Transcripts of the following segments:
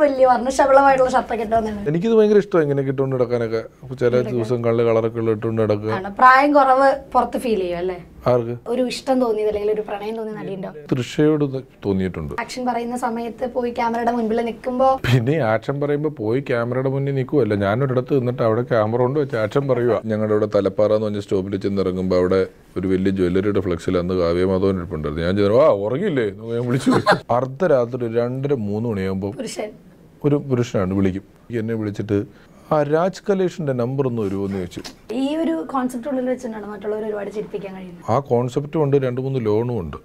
വലിയ വർണ്ണശബളമായിട്ടുള്ള ഷർട്ടൊക്കെ ഇട്ടോന്നാണ്. എനിക്കിത് ഭയങ്കര ഇഷ്ടമാണ് ഇങ്ങനെ ഇട്ടുകൊണ്ട് നടക്കാനൊക്കെ. ചില ദിവസങ്ങളിൽ കളറൊക്കെ ഇട്ടുകൊണ്ട് നടക്കുക. പ്രായം കുറവ് പുറത്ത് ഫീൽ ചെയ്യും അല്ലേ? ആർക്ക് ഒരു ഇഷ്ടം തോന്നിയത് അല്ലെങ്കിൽ ഒരു പ്രണയം തോന്നിയ നടിയുണ്ടോ? തൃഷയോട് തോന്നിയിട്ടുണ്ട്. ആക്ഷൻ പറയുന്ന സമയത്ത് പോയി ക്യാമറയുടെ മുൻപിൽ നിൽക്കുമ്പോ പിന്നെ ആക്ഷൻ പറയുമ്പോൾ പോയി ക്യാമറയുടെ മുന്നിൽ നിൽക്കുമല്ല, ഞാനൊരിടത്ത് നിന്നിട്ട് അവിടെ ക്യാമറ കൊണ്ട് വെച്ച് ആക്ഷൻ പറയുക. ഞങ്ങളുടെ ഇവിടെ തലപ്പാറ എന്ന് പറഞ്ഞ സ്റ്റോപ്പിൽ ചെന്നിറങ്ങുമ്പോൾ അവിടെ ഒരു വലിയ ജ്വല്ലറിയുടെ ഫ്ലെക്സിൽ അന്ന് കാവ്യമാധവൻ ഇരിപ്പുണ്ടായിരുന്നു. ഞാൻ ചെന്നു ഉറങ്ങിയില്ലേ ഞാൻ വിളിച്ചു. അർദ്ധരാത്രി 2-3 മണിയാകുമ്പോൾ ഒരു പുരുഷനാണ് വിളിക്കും. എന്നെ വിളിച്ചിട്ട് ആ രാജ് കലേഷിന്റെ നമ്പർ ഒന്ന് വരുമോന്ന് ചോദിച്ചു. ഈ ഒരു കോൺസെപ്റ്റ് ഉള്ളിൽ വെച്ചിട്ടാണ് മറ്റുള്ളവർ ഒരുപാട് ചിരിപ്പിക്കാൻ കഴിയുന്നത്. ആ കോൺസെപ്റ്റും ഉണ്ട്, 2-3 ലോണും ഉണ്ട്.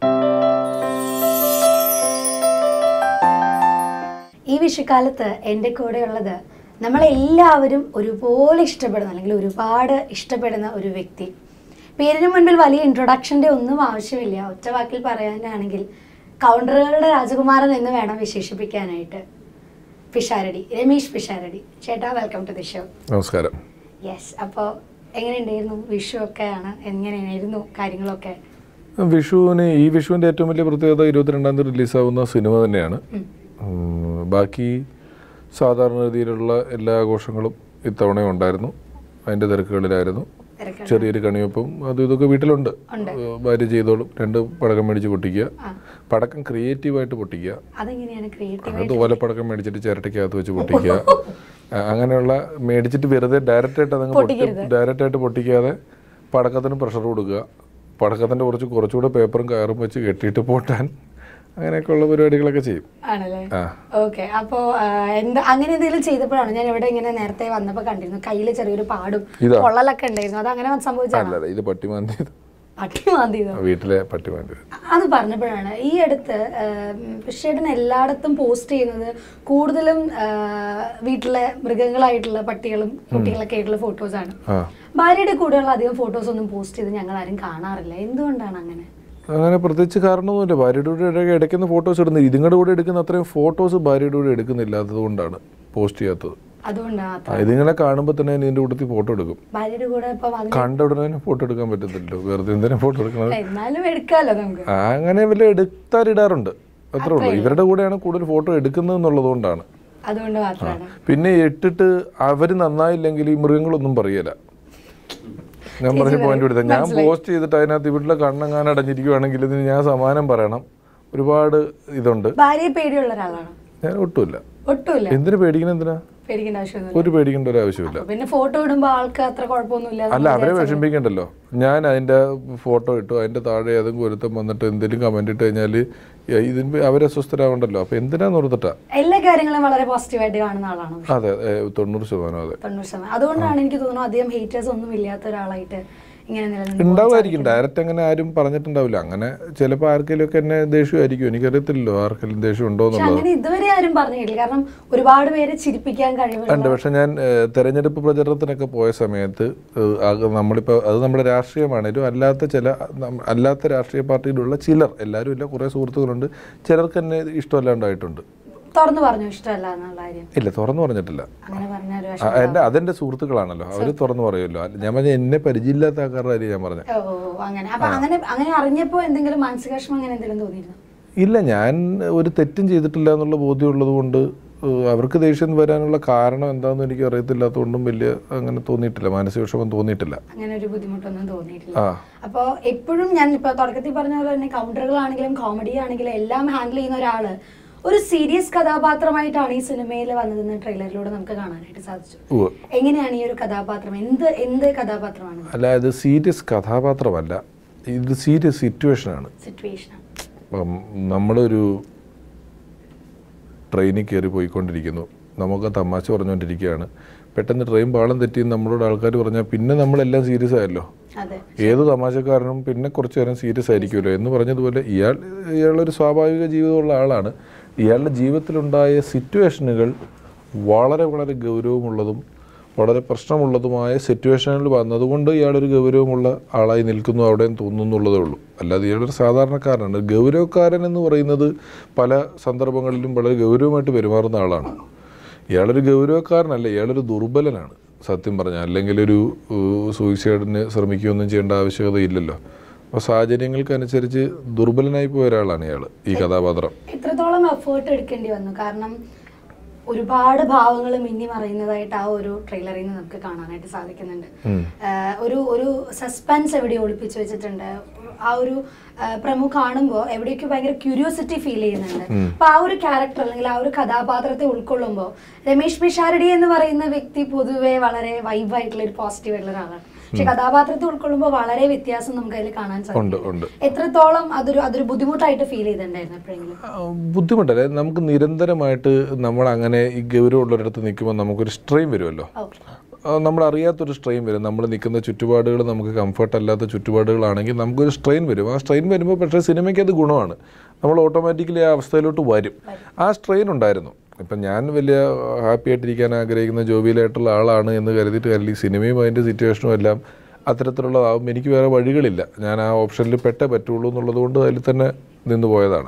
ഈ വിഷുക്കാലത്ത് എൻ്റെ കൂടെയുള്ളത് നമ്മളെല്ലാവരും ഒരുപോലെ ഇഷ്ടപ്പെടുന്ന അല്ലെങ്കിൽ ഒരുപാട് ഇഷ്ടപ്പെടുന്ന ഒരു വ്യക്തി. പേരിന് മുൻപിൽ വലിയ ഇൻട്രൊഡക്ഷൻ്റെ ഒന്നും ആവശ്യമില്ല. ഒറ്റ വാക്കിൽ പറയാനാണെങ്കിൽ കൗണ്ടറുകളുടെ രാജകുമാരൻ എന്ന് വേണം വിശേഷിപ്പിക്കാനായിട്ട്. പിഷാരടി, രമേഷ് പിഷാരടി ചേട്ടാ, വെൽക്കം ടു ദി ഷോ. നമസ്കാരം. യെസ്, അപ്പോൾ എങ്ങനെയുണ്ടായിരുന്നു വിഷു ഒക്കെയാണ്, എങ്ങനെയായിരുന്നു കാര്യങ്ങളൊക്കെ? ഈ വിഷുവിൻ്റെ ഏറ്റവും വലിയ പ്രത്യേകത 22-ാം തീയതി റിലീസാവുന്ന സിനിമ തന്നെയാണ്. ബാക്കി സാധാരണ രീതിയിലുള്ള എല്ലാ ആഘോഷങ്ങളും ഇത്തവണയും ഉണ്ടായിരുന്നു. അതിൻ്റെ തിരക്കുകളിലായിരുന്നു. ചെറിയൊരു കണിയൊപ്പം അതും ഇതൊക്കെ വീട്ടിലുണ്ട്. ഭാര്യ ചെയ്തോളും. 2 പടക്കം മേടിച്ച് പൊട്ടിക്കുക. പടക്കം ക്രിയേറ്റീവായിട്ട് പൊട്ടിക്കുക. അത് ഓലപ്പടക്കം മേടിച്ചിട്ട് ചിരട്ടയ്ക്കകത്ത് വെച്ച് പൊട്ടിക്കുക. അങ്ങനെയുള്ള മേടിച്ചിട്ട് വെറുതെ ഡയറക്റ്റായിട്ട് പൊട്ടിക്കാതെ പടക്കത്തിന് പ്രഷർ കൊടുക്കുക. പടക്കത്തിൻ്റെ കുറച്ചുകൂടെ പേപ്പറും കയറും വെച്ച് കെട്ടിയിട്ട് പൊട്ടാൻ, അങ്ങനെയൊക്കെയുള്ള പരിപാടികളൊക്കെ ചെയ്യും. ആണല്ലേ? ഓക്കെ. അപ്പോൾ അങ്ങനെ എന്തെങ്കിലും ചെയ്തപ്പോഴാണ് ഞാൻ ഇവിടെ ഇങ്ങനെ നേരത്തെ വന്നപ്പോൾ കണ്ടിരുന്നു കയ്യിൽ ചെറിയൊരു പാടും പൊള്ളലൊക്കെ ഉണ്ടായിരുന്നു. അത് അങ്ങനെ സംഭവിച്ചത്? ഇത് പട്ടിമാന്തിയത്. വീട്ടിലെ പട്ടിമാന്തിയത് അത് പറഞ്ഞപ്പോഴാണ് ഈ അടുത്ത് പിഷേട്ടൻ എല്ലായിടത്തും പോസ്റ്റ് ചെയ്യുന്നത് കൂടുതലും വീട്ടിലെ മൃഗങ്ങളായിട്ടുള്ള പട്ടികളും കുട്ടികളൊക്കെ ആയിട്ടുള്ള ഫോട്ടോസാണ്. ഭാര്യയുടെ കൂടെയുള്ള അധികം ഫോട്ടോസ് ഒന്നും പോസ്റ്റ് ചെയ്ത് ഞങ്ങൾ ആരും കാണാറില്ല. എന്തുകൊണ്ടാണ് അങ്ങനെ? അങ്ങനെ പ്രത്യേകിച്ച് കാരണമൊന്നുമില്ല. ഭാര്യയുടെ കൂടെ എടുക്കുന്ന ഫോട്ടോസ് ഇടുന്നത്, ഇതിങ്ങളുടെ കൂടെ എടുക്കുന്ന അത്രയും ഫോട്ടോസ് ഭാര്യയുടെ കൂടെ എടുക്കുന്നില്ലാത്തത് കൊണ്ടാണ് പോസ്റ്റ് ചെയ്യാത്തത്. ഇതിങ്ങനെ കാണുമ്പോൾ തന്നെ ഇതിന്റെ കൂട്ടത്തിൽ ഫോട്ടോ എടുക്കും. കണ്ട ഉടനെ ഫോട്ടോ എടുക്കാൻ പറ്റത്തില്ലല്ലോ, വെറുതെ എന്തിനാ ഫോട്ടോ എടുക്കുന്നത്? അങ്ങനെ വല്ല എടുത്താലിടാറുണ്ട്, അത്രേ ഉള്ളൂ. ഇവരുടെ കൂടെയാണ് കൂടുതൽ ഫോട്ടോ എടുക്കുന്നത് എന്നുള്ളത് കൊണ്ടാണ്. പിന്നെ ഇട്ടിട്ട് അവര് നന്നായില്ലെങ്കിൽ ഈ മൃഗങ്ങളൊന്നും പറയല. ഞാൻ പറഞ്ഞ പോയിന്റ് എടുത്ത ഞാൻ പോസ്റ്റ് ചെയ്തിട്ട് അതിനകത്ത് ഇവരുടെ കണ്ണെങ്ങാൻ അടഞ്ഞിരിക്കുവാണെങ്കിൽ ഇതിന് ഞാൻ സമാനം പറയണം. ഒരുപാട് ഇതുണ്ട്. ഞാൻ ഒട്ടുമില്ല. എന്തിനു പേടിക്കണം? എന്തിനാ ഒരു പേടിക്കേണ്ട ഒരു ആവശ്യമില്ല. പിന്നെ ഫോട്ടോ ഇടുമ്പോൾ ആൾക്ക് അത്ര കുഴപ്പമൊന്നുമില്ല. അല്ല, അവരെ വിഷമിപ്പിക്കണ്ടല്ലോ. ഞാൻ അതിന്റെ ഫോട്ടോ ഇട്ടു, അതിന്റെ താഴെ ഏതെങ്കിലും ഒരുത്തം വന്നിട്ട് എന്തെങ്കിലും കമന്റ് ഇട്ട് കഴിഞ്ഞാല് ഇതിന് അവരെ അസ്വസ്ഥരാവണ്ടല്ലോ. അപ്പൊ എന്തിനാന്ന് ഓർത്തിട്ടാ എല്ലാ കാര്യങ്ങളും വളരെ പോസിറ്റീവായിട്ട് കാണുന്ന ആളാണ്. അതെ, 90%. അതെ, 90%. അതുകൊണ്ടാണ് എനിക്ക് തോന്നുന്നു അധികം ഹേറ്റേഴ്സ് ഒന്നും ഇല്ലാത്ത ഒരാളായിട്ട് ഉണ്ടാവുമായിരിക്കും. ഡയറക്റ്റ് അങ്ങനെ ആരും പറഞ്ഞിട്ടുണ്ടാവില്ല. അങ്ങനെ ചിലപ്പോൾ ആർക്കെങ്കിലും ഒക്കെ എന്നെ ദേഷ്യമായിരിക്കും. എനിക്കറിയത്തില്ലല്ലോ ആർക്കെങ്കിലും ദേഷ്യം ഉണ്ടോ എന്നുള്ളത്. ഇതുവരെ ആരും പറഞ്ഞിട്ടില്ല. കാരണം ഒരുപാട് പേരെ ചിരിപ്പിക്കാൻ കഴിവുണ്ട്. പക്ഷെ ഞാൻ തെരഞ്ഞെടുപ്പ് പ്രചരണത്തിനൊക്കെ പോയ സമയത്ത് നമ്മളിപ്പോൾ അത് നമ്മുടെ രാഷ്ട്രീയമാണേലും അല്ലാത്ത രാഷ്ട്രീയ പാർട്ടിയിലുള്ള ചിലർ, എല്ലാവരും ഇല്ല, കുറേ സുഹൃത്തുക്കളുണ്ട്, ചിലർക്ക് എന്നെ ഇഷ്ടമല്ലാണ്ടായിട്ടുണ്ട്. തുറന്നു പറഞ്ഞു ഇഷ്ടമല്ല എന്നുള്ള കാര്യം? ഇല്ല, തുറന്നു പറഞ്ഞിട്ടില്ല. അതെന്റെ സുഹൃത്തുക്കളാണല്ലോ, അവര് തുറന്നു പറയുമല്ലോ. ഞാൻ പറഞ്ഞ എന്നെ പരിചയമില്ലാത്ത ആൾക്കാരുടെ ഞാൻ പറഞ്ഞു. ഇല്ല, ഞാൻ ഒരു തെറ്റും ചെയ്തിട്ടില്ല എന്നുള്ള ബോധ്യമുള്ളത് കൊണ്ട് അവർക്ക് ദേഷ്യം വരാനുള്ള കാരണം എന്താണെന്ന് എനിക്ക് അറിയത്തില്ലാത്തതുകൊണ്ടും വലിയ അങ്ങനെ തോന്നിയിട്ടില്ല, മാനസിക വിഷമം തോന്നിയിട്ടില്ല. അങ്ങനെ ഒരു ബുദ്ധിമുട്ടൊന്നും തോന്നിയിട്ടില്ല. അപ്പോൾ എപ്പോഴും ഞാൻ ഇപ്പൊ തുടക്കത്തിൽ പറഞ്ഞ പോലെ തന്നെ കൗണ്ടറുകളാണെങ്കിലും കോമഡി ആണെങ്കിലും എല്ലാം ഹാൻഡിൽ ചെയ്യുന്ന ഒരാള് ഒരു സീരിയസ് കഥാപാത്രമായിട്ടാണ് ഈ സിനിമയിൽ വന്നതെന്ന് ട്രെയിലറിലൂടെ നമുക്ക് കാണാനായിട്ട് സാധിച്ചു. എങ്ങനെയാണ് ഈ ഒരു കഥാപാത്രം? എന്ത് കഥാപാത്രമാണ്? അല്ല, ഇത് സീരിയസ് കഥാപാത്രമല്ല, ഇത് സീരിയസ് സിറ്റുവേഷനാണ്. നമ്മളൊരു ട്രെയിനിൽ കയറി പോയിക്കൊണ്ടിരിക്കുന്നു, നമുക്ക് തമാശ പറഞ്ഞുകൊണ്ടിരിക്കുകയാണ്. പെട്ടെന്ന് ട്രെയിൻ പാളം തെറ്റി നമ്മളോട് ആൾക്കാർ പറഞ്ഞാൽ പിന്നെ നമ്മളെല്ലാം സീരിയസ് ആയല്ലോ. ഏത് തമാശക്കാരനും പിന്നെ കുറച്ചു നേരം സീരിയസ് ആയിരിക്കുമല്ലോ എന്ന് പറഞ്ഞതുപോലെ ഇയാളൊരു സ്വാഭാവിക ജീവിതമുള്ള ആളാണ്. ഇയാളുടെ ജീവിതത്തിലുണ്ടായ സിറ്റുവേഷനുകൾ വളരെ വളരെ ഗൗരവമുള്ളതും വളരെ പ്രശ്നമുള്ളതുമായ സിറ്റുവേഷനിൽ വന്നതുകൊണ്ട് ഇയാളൊരു ഗൗരവമുള്ള ആളായി നിൽക്കുന്നു അവിടെ തോന്നുന്നുള്ളതേ ഉള്ളൂ. അല്ലാതെ ഇയാളൊരു സാധാരണക്കാരനാണ്. ഗൗരവക്കാരൻ എന്ന് പറയുന്നത് പല സന്ദർഭങ്ങളിലും വളരെ ഗൗരവമായിട്ട് പെരുമാറുന്ന ആളാണ്. ഇയാളൊരു ഗൗരവക്കാരനല്ല, ഇയാളൊരു ദുർബലനാണ് സത്യം പറഞ്ഞാൽ. അല്ലെങ്കിൽ ഒരു സൂയിസൈഡിന് ശ്രമിക്കുകയൊന്നും ചെയ്യേണ്ട ആവശ്യകതയില്ലല്ലോ. അപ്പോൾ സാഹചര്യങ്ങൾക്കനുസരിച്ച് ദുർബലനായി പോയ ഒരാളാണ് ഇയാൾ, ഈ കഥാപാത്രം. എത്രത്തോളം എഫേർട്ട് എടുക്കേണ്ടി വന്നു? കാരണം ഒരുപാട് ഭാവങ്ങൾ മിന്നി മറയുന്നതായിട്ട് ആ ഒരു ട്രെയിലറിൽ നിന്ന് നമുക്ക് കാണാനായിട്ട് സാധിക്കുന്നുണ്ട്. ഒരു സസ്പെൻസ് എവിടെ ഒളിപ്പിച്ചു വെച്ചിട്ടുണ്ട്. ആ ഒരു പ്രമു കാണുമ്പോൾ എവിടെയൊക്കെ ഭയങ്കര ക്യൂരിയോസിറ്റി ഫീൽ ചെയ്യുന്നുണ്ട്. അപ്പൊ ആ ഒരു ക്യാരക്ടർ അല്ലെങ്കിൽ ആ ഒരു കഥാപാത്രത്തെ ഉൾക്കൊള്ളുമ്പോൾ രമേഷ് പിഷാരടി എന്ന് പറയുന്ന വ്യക്തി പൊതുവെ വളരെ വൈബായിട്ടുള്ള ഒരു പോസിറ്റീവ് ആയിട്ടുള്ള ഒരാളാണ്. പക്ഷെ കഥാപാത്രത്തെ ഉൾക്കൊള്ളുമ്പോൾ വളരെ വ്യത്യാസം നമുക്ക് അതിൽ കാണാൻ സാധിക്കും. എത്രത്തോളം അതൊരു ബുദ്ധിമുട്ടായിട്ട് ഫീൽ ചെയ്തിട്ടുണ്ടായിരുന്നു എപ്പോഴെങ്കിലും? ബുദ്ധിമുട്ടല്ലേ, നമുക്ക് നിരന്തരമായിട്ട് നമ്മൾ അങ്ങനെ ഈ ഗൗരവമുള്ളൊരിടത്ത് നിൽക്കുമ്പോൾ നമുക്കൊരു സ്ട്രെയിൻ വരുമല്ലോ. നമ്മൾ അറിയാത്തൊരു സ്ട്രെയിൻ വരും. നമ്മൾ നിൽക്കുന്ന ചുറ്റുപാടുകൾ നമുക്ക് കംഫർട്ട് അല്ലാത്ത ചുറ്റുപാടുകളാണെങ്കിൽ നമുക്കൊരു സ്ട്രെയിൻ വരും. ആ സ്ട്രെയിൻ വരുമ്പോൾ പക്ഷേ സിനിമയ്ക്ക് അത് ഗുണമാണ്. നമ്മൾ ഓട്ടോമാറ്റിക്കലി ആ അവസ്ഥയിലോട്ട് വരും. ആ സ്ട്രെയിൻ ഉണ്ടായിരുന്നു. ഇപ്പം ഞാൻ വലിയ ഹാപ്പി ആയിട്ടിരിക്കാൻ ആഗ്രഹിക്കുന്ന ജോബിയിലായിട്ടുള്ള ആളാണ് എന്ന് കരുതിയിട്ട് കാര്യമില്ല. ഈ സിനിമയും അതിൻ്റെ സിറ്റുവേഷനും എല്ലാം അത്തരത്തിലുള്ളതാകുമ്പോൾ എനിക്ക് വേറെ വഴികളില്ല. ഞാൻ ആ ഓപ്ഷനിൽ പെട്ടേ പറ്റുള്ളൂ എന്നുള്ളത് കൊണ്ട് അതിൽ തന്നെ നിന്ന് പോയതാണ്.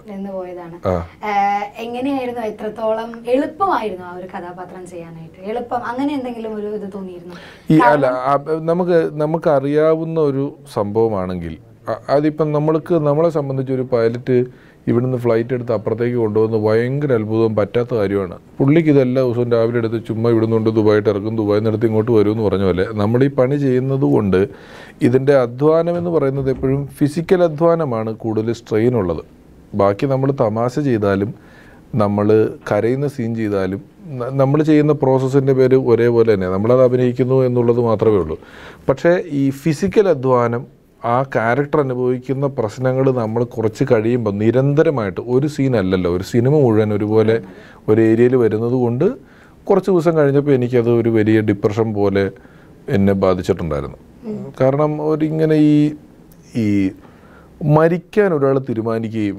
എങ്ങനെയായിരുന്നു, എത്രത്തോളം എളുപ്പമായിരുന്നു ആ ഒരു കഥാപാത്രം ചെയ്യാനായിട്ട്? എളുപ്പം അങ്ങനെ എന്തെങ്കിലും ഒരു ഇത് തോന്നിയിരുന്നു? അല്ല, നമുക്ക് അറിയാവുന്ന ഒരു സംഭവമാണെങ്കിൽ അതിപ്പം നമ്മളെ സംബന്ധിച്ച് ഒരു പൈലറ്റ് ഇവിടുന്ന് ഫ്ലൈറ്റ് എടുത്ത് അപ്പുറത്തേക്ക് കൊണ്ടുവന്ന് ഭയങ്കര അത്ഭുതവും പറ്റാത്ത കാര്യമാണ്. പുള്ളിക്ക് ഇതെല്ലാ ദിവസവും രാവിലെ എടുത്ത് ചുമ്മാ ഇവിടുന്ന് കൊണ്ട് ദുബായിട്ട് ഇറക്കും, ദുബായിൽ നിന്ന് എടുത്ത് ഇങ്ങോട്ട് വരും എന്ന് പറഞ്ഞ പോലെ നമ്മൾ ഈ പണി ചെയ്യുന്നത് കൊണ്ട് ഇതിൻ്റെ അധ്വാനം എന്ന് പറയുന്നത് എപ്പോഴും ഫിസിക്കൽ അധ്വാനമാണ് കൂടുതൽ സ്ട്രെയിൻ ഉള്ളത്. ബാക്കി നമ്മൾ തമാശ ചെയ്താലും നമ്മൾ കരയുന്ന സീൻ ചെയ്താലും നമ്മൾ ചെയ്യുന്ന പ്രോസസ്സിൻ്റെ പേര് ഒരേപോലെ തന്നെ, നമ്മളത് അഭിനയിക്കുന്നു എന്നുള്ളത് മാത്രമേ ഉള്ളൂ. പക്ഷേ ഈ ഫിസിക്കൽ അധ്വാനം, ആ ക്യാരക്ടർ അനുഭവിക്കുന്ന പ്രശ്നങ്ങൾ നമ്മൾ കുറച്ച് കഴിയുമ്പോൾ നിരന്തരമായിട്ട് ഒരു സീനല്ലല്ലോ, ഒരു സിനിമ മുഴുവൻ ഒരുപോലെ ഒരു ഏരിയയിൽ വരുന്നത് കൊണ്ട് കുറച്ച് ദിവസം കഴിഞ്ഞപ്പോൾ എനിക്കത് ഒരു വലിയ ഡിപ്രഷൻ പോലെ എന്നെ ബാധിച്ചിട്ടുണ്ടായിരുന്നു. കാരണം ഒരിങ്ങനെ ഈ മരിക്കാൻ ഒരാൾ തീരുമാനിക്കുകയും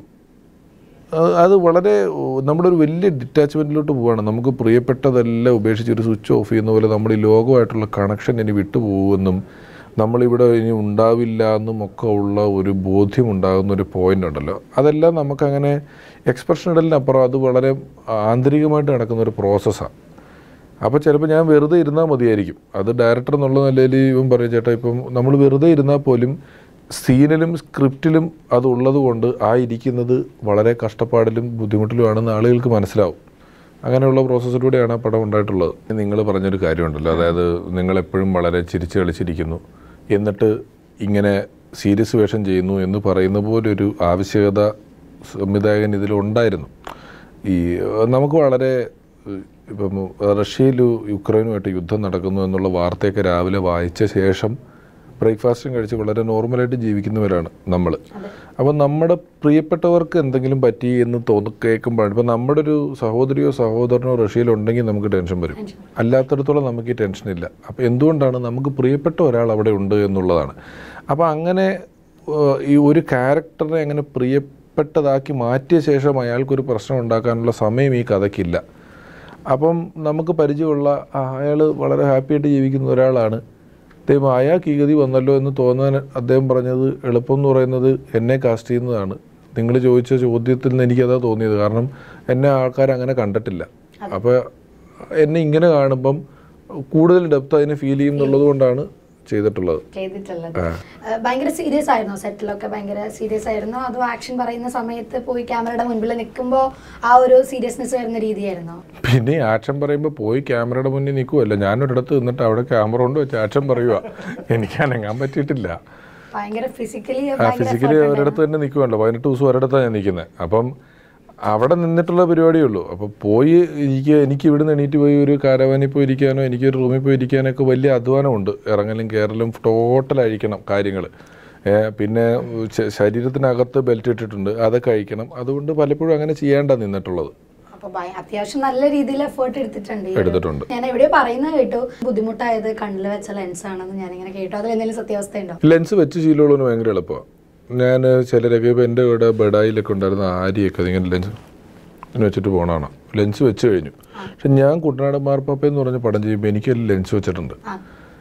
അത് വളരെ നമ്മുടെ ഒരു വലിയ ഡിറ്റാച്ച്മെൻറ്റിലോട്ട് പോവുകയാണ്. നമുക്ക് പ്രിയപ്പെട്ടതെല്ലാം ഉപേക്ഷിച്ച് ഒരു സ്വിച്ച് ഓഫ് ചെയ്യുന്ന പോലെ നമ്മൾ ഈ ലോകമായിട്ടുള്ള കണക്ഷൻ ഇനി വിട്ടുപോകുമെന്നും നമ്മളിവിടെ ഇനി ഉണ്ടാവില്ല എന്നും ഒക്കെ ഉള്ള ഒരു ബോധ്യം ഉണ്ടാകുന്ന ഒരു പോയിൻ്റ് ഉണ്ടല്ലോ. അതെല്ലാം നമുക്കങ്ങനെ എക്സ്പ്രഷൻ ഇടലിനപ്പുറം അത് വളരെ ആന്തരികമായിട്ട് നടക്കുന്ന ഒരു പ്രോസസ്സാണ്. അപ്പോൾ ചിലപ്പോൾ ഞാൻ വെറുതെ ഇരുന്നാൽ മതിയായിരിക്കും. അത് ഡയറക്ടർ എന്നുള്ള നിലയിൽ ഇവൻ പറയും, ചേട്ടാ ഇപ്പം നമ്മൾ വെറുതെ ഇരുന്നാൽ പോലും സീനിലും സ്ക്രിപ്റ്റിലും അതുള്ളത് കൊണ്ട് ആ ഇരിക്കുന്നത് വളരെ കഷ്ടപ്പാടിലും ബുദ്ധിമുട്ടിലുമാണെന്ന് ആളുകൾക്ക് മനസ്സിലാവും. അങ്ങനെയുള്ള പ്രോസസ്സിലൂടെയാണ് ആ പടം ഉണ്ടായിട്ടുള്ളത്. നിങ്ങൾ പറഞ്ഞൊരു കാര്യമുണ്ടല്ലോ, അതായത് നിങ്ങളെപ്പോഴും വളരെ ചിരിച്ച് കളിച്ചിരിക്കുന്നു എന്നിട്ട് ഇങ്ങനെ സീരിയസ് വേഷം ചെയ്യുന്നു എന്ന് പറയുന്ന പോലൊരു ആവശ്യകത സംവിധായകൻ ഇതിലുണ്ടായിരുന്നു. നമുക്ക് വളരെ ഇപ്പം റഷ്യയിലും യുക്രൈനുമായിട്ട് യുദ്ധം നടക്കുന്നു എന്നുള്ള വാർത്തയൊക്കെ രാവിലെ വായിച്ച ശേഷം ബ്രേക്ക്ഫാസ്റ്റും കഴിച്ച് വളരെ നോർമലായിട്ട് ജീവിക്കുന്നവരാണ് നമ്മൾ. അപ്പം നമ്മുടെ പ്രിയപ്പെട്ടവർക്ക് എന്തെങ്കിലും പറ്റി എന്ന് കേൾക്കുമ്പോഴാണ്, ഇപ്പം നമ്മുടെ ഒരു സഹോദരിയോ സഹോദരനോ റഷ്യയിലുണ്ടെങ്കിൽ നമുക്ക് ടെൻഷൻ വരും. അല്ലാത്തടത്തോളം നമുക്ക് ഈ ടെൻഷനില്ല. അപ്പോൾ എന്തുകൊണ്ടാണ്? നമുക്ക് പ്രിയപ്പെട്ട ഒരാൾ അവിടെ ഉണ്ട് എന്നുള്ളതാണ്. അപ്പോൾ അങ്ങനെ ഈ ഒരു ക്യാരക്ടറിനെ അങ്ങനെ പ്രിയപ്പെട്ടതാക്കി മാറ്റിയ ശേഷം അയാൾക്കൊരു പ്രശ്നം ഉണ്ടാക്കാനുള്ള സമയം ഈ കഥയ്ക്കില്ല. അപ്പം നമുക്ക് പരിചയമുള്ള അയാൾ വളരെ ഹാപ്പിയായിട്ട് ജീവിക്കുന്ന ഒരാളാണ്, ദൈവം അയാൾക്ക് ഈ ഗതി വന്നല്ലോ എന്ന് തോന്നാൻ അദ്ദേഹം പറഞ്ഞത് എളുപ്പം എന്ന് പറയുന്നത് എന്നെ കാസ്റ്റ് ചെയ്യുന്നതാണ്. നിങ്ങൾ ചോദിച്ച ചോദ്യത്തിൽ നിന്ന് എനിക്കതാ തോന്നിയത്. കാരണം എന്നെ ആൾക്കാർ അങ്ങനെ കണ്ടിട്ടില്ല. അപ്പോൾ എന്നെ ഇങ്ങനെ കാണുമ്പം കൂടുതൽ ഡെപ്ത് അതിനെ ഫീൽ ചെയ്യും എന്നുള്ളത് കൊണ്ടാണ് ചെയ്തിട്ടുള്ളത്. ഭയങ്കര സീരിയസ് ആയിരുന്നു സെറ്റിലൊക്കെ? ഭയങ്കര സീരിയസ് ആയിരുന്നു അതോ ആക്ഷൻ പറയുന്ന സമയത്ത് പോയി ക്യാമറയുടെ മുൻപിൽ നിൽക്കുമ്പോൾ ആ ഒരു സീരിയസ്നെസ് വരുന്ന രീതിയായിരുന്നോ? പിന്നെ ആക്ഷൻ പറയുമ്പോൾ പോയി ക്യാമറയുടെ മുന്നിൽ നിൽക്കുമല്ലോ, ഞാനൊരിടത്ത് നിന്നിട്ട് അവിടെ ക്യാമറ കൊണ്ട് വെച്ച് ആക്ഷൻ പറയുക. എനിക്ക് അനങ്ങാൻ പറ്റിയിട്ടില്ല. ഫിസിക്കലി ഒരിടത്ത് തന്നെ നിൽക്കുമല്ലോ. 18 ദിവസം ഒരിടത്താണ് ഞാൻ നിൽക്കുന്നത്. അപ്പം അവിടെ നിന്നിട്ടുള്ള പരിപാടിയേ ഉള്ളൂ. അപ്പോൾ പോയി എനിക്ക് ഇവിടുന്ന് എണീറ്റ് പോയി ഒരു കാരവാനിൽ പോയി ഇരിക്കാനോ എനിക്കൊരു റൂമിൽ പോയി ഇരിക്കാനൊക്കെ വലിയ അധ്വാനമുണ്ട്. ഇറങ്ങലും കയറലും ടോട്ടൽ അഴിക്കണം കാര്യങ്ങൾ. പിന്നെ ശരീരത്തിനകത്ത് ബെൽറ്റ് ഇട്ടിട്ടുണ്ട്, അതൊക്കെ അഴിക്കണം. അതുകൊണ്ട് പലപ്പോഴും അങ്ങനെ ചെയ്യാണ്ടാണ് നിന്നിട്ടുള്ളത്. അത്യാവശ്യം നല്ല രീതിയിൽ എഫേർട്ട് എടുത്തിട്ടുണ്ട്. ഞാൻ എവിടെയോ പറയുന്നത് കേട്ടു ബുദ്ധിമുട്ടായത് കണ്ണിൽ വെച്ച ലെൻസ് ആണെന്ന് ഞാനിങ്ങനെ കേട്ടു. അതിൽ എന്തെങ്കിലും സത്യാവസ്ഥ ഉണ്ടോ? ലെൻസ് വെച്ച് ശീലമുള്ളതിന് ഭയങ്കര എളുപ്പമാണ്. ഞാൻ ചിലരൊക്കെ ഇപ്പോൾ എൻ്റെ ഇവിടെ ബഡായിലൊക്കെ ഉണ്ടായിരുന്ന ആര്യയൊക്കെ അതിങ്ങനെ ലെൻസ് വെച്ചിട്ട് പോകണമാണ്. ലെൻസ് വെച്ച് കഴിഞ്ഞു. പക്ഷെ ഞാൻ കുട്ടനാട് മാർപ്പാപ്പ എന്ന് പറഞ്ഞ പടം ചെയ്യുമ്പോൾ എനിക്ക് ലെൻസ് വെച്ചിട്ടുണ്ട്.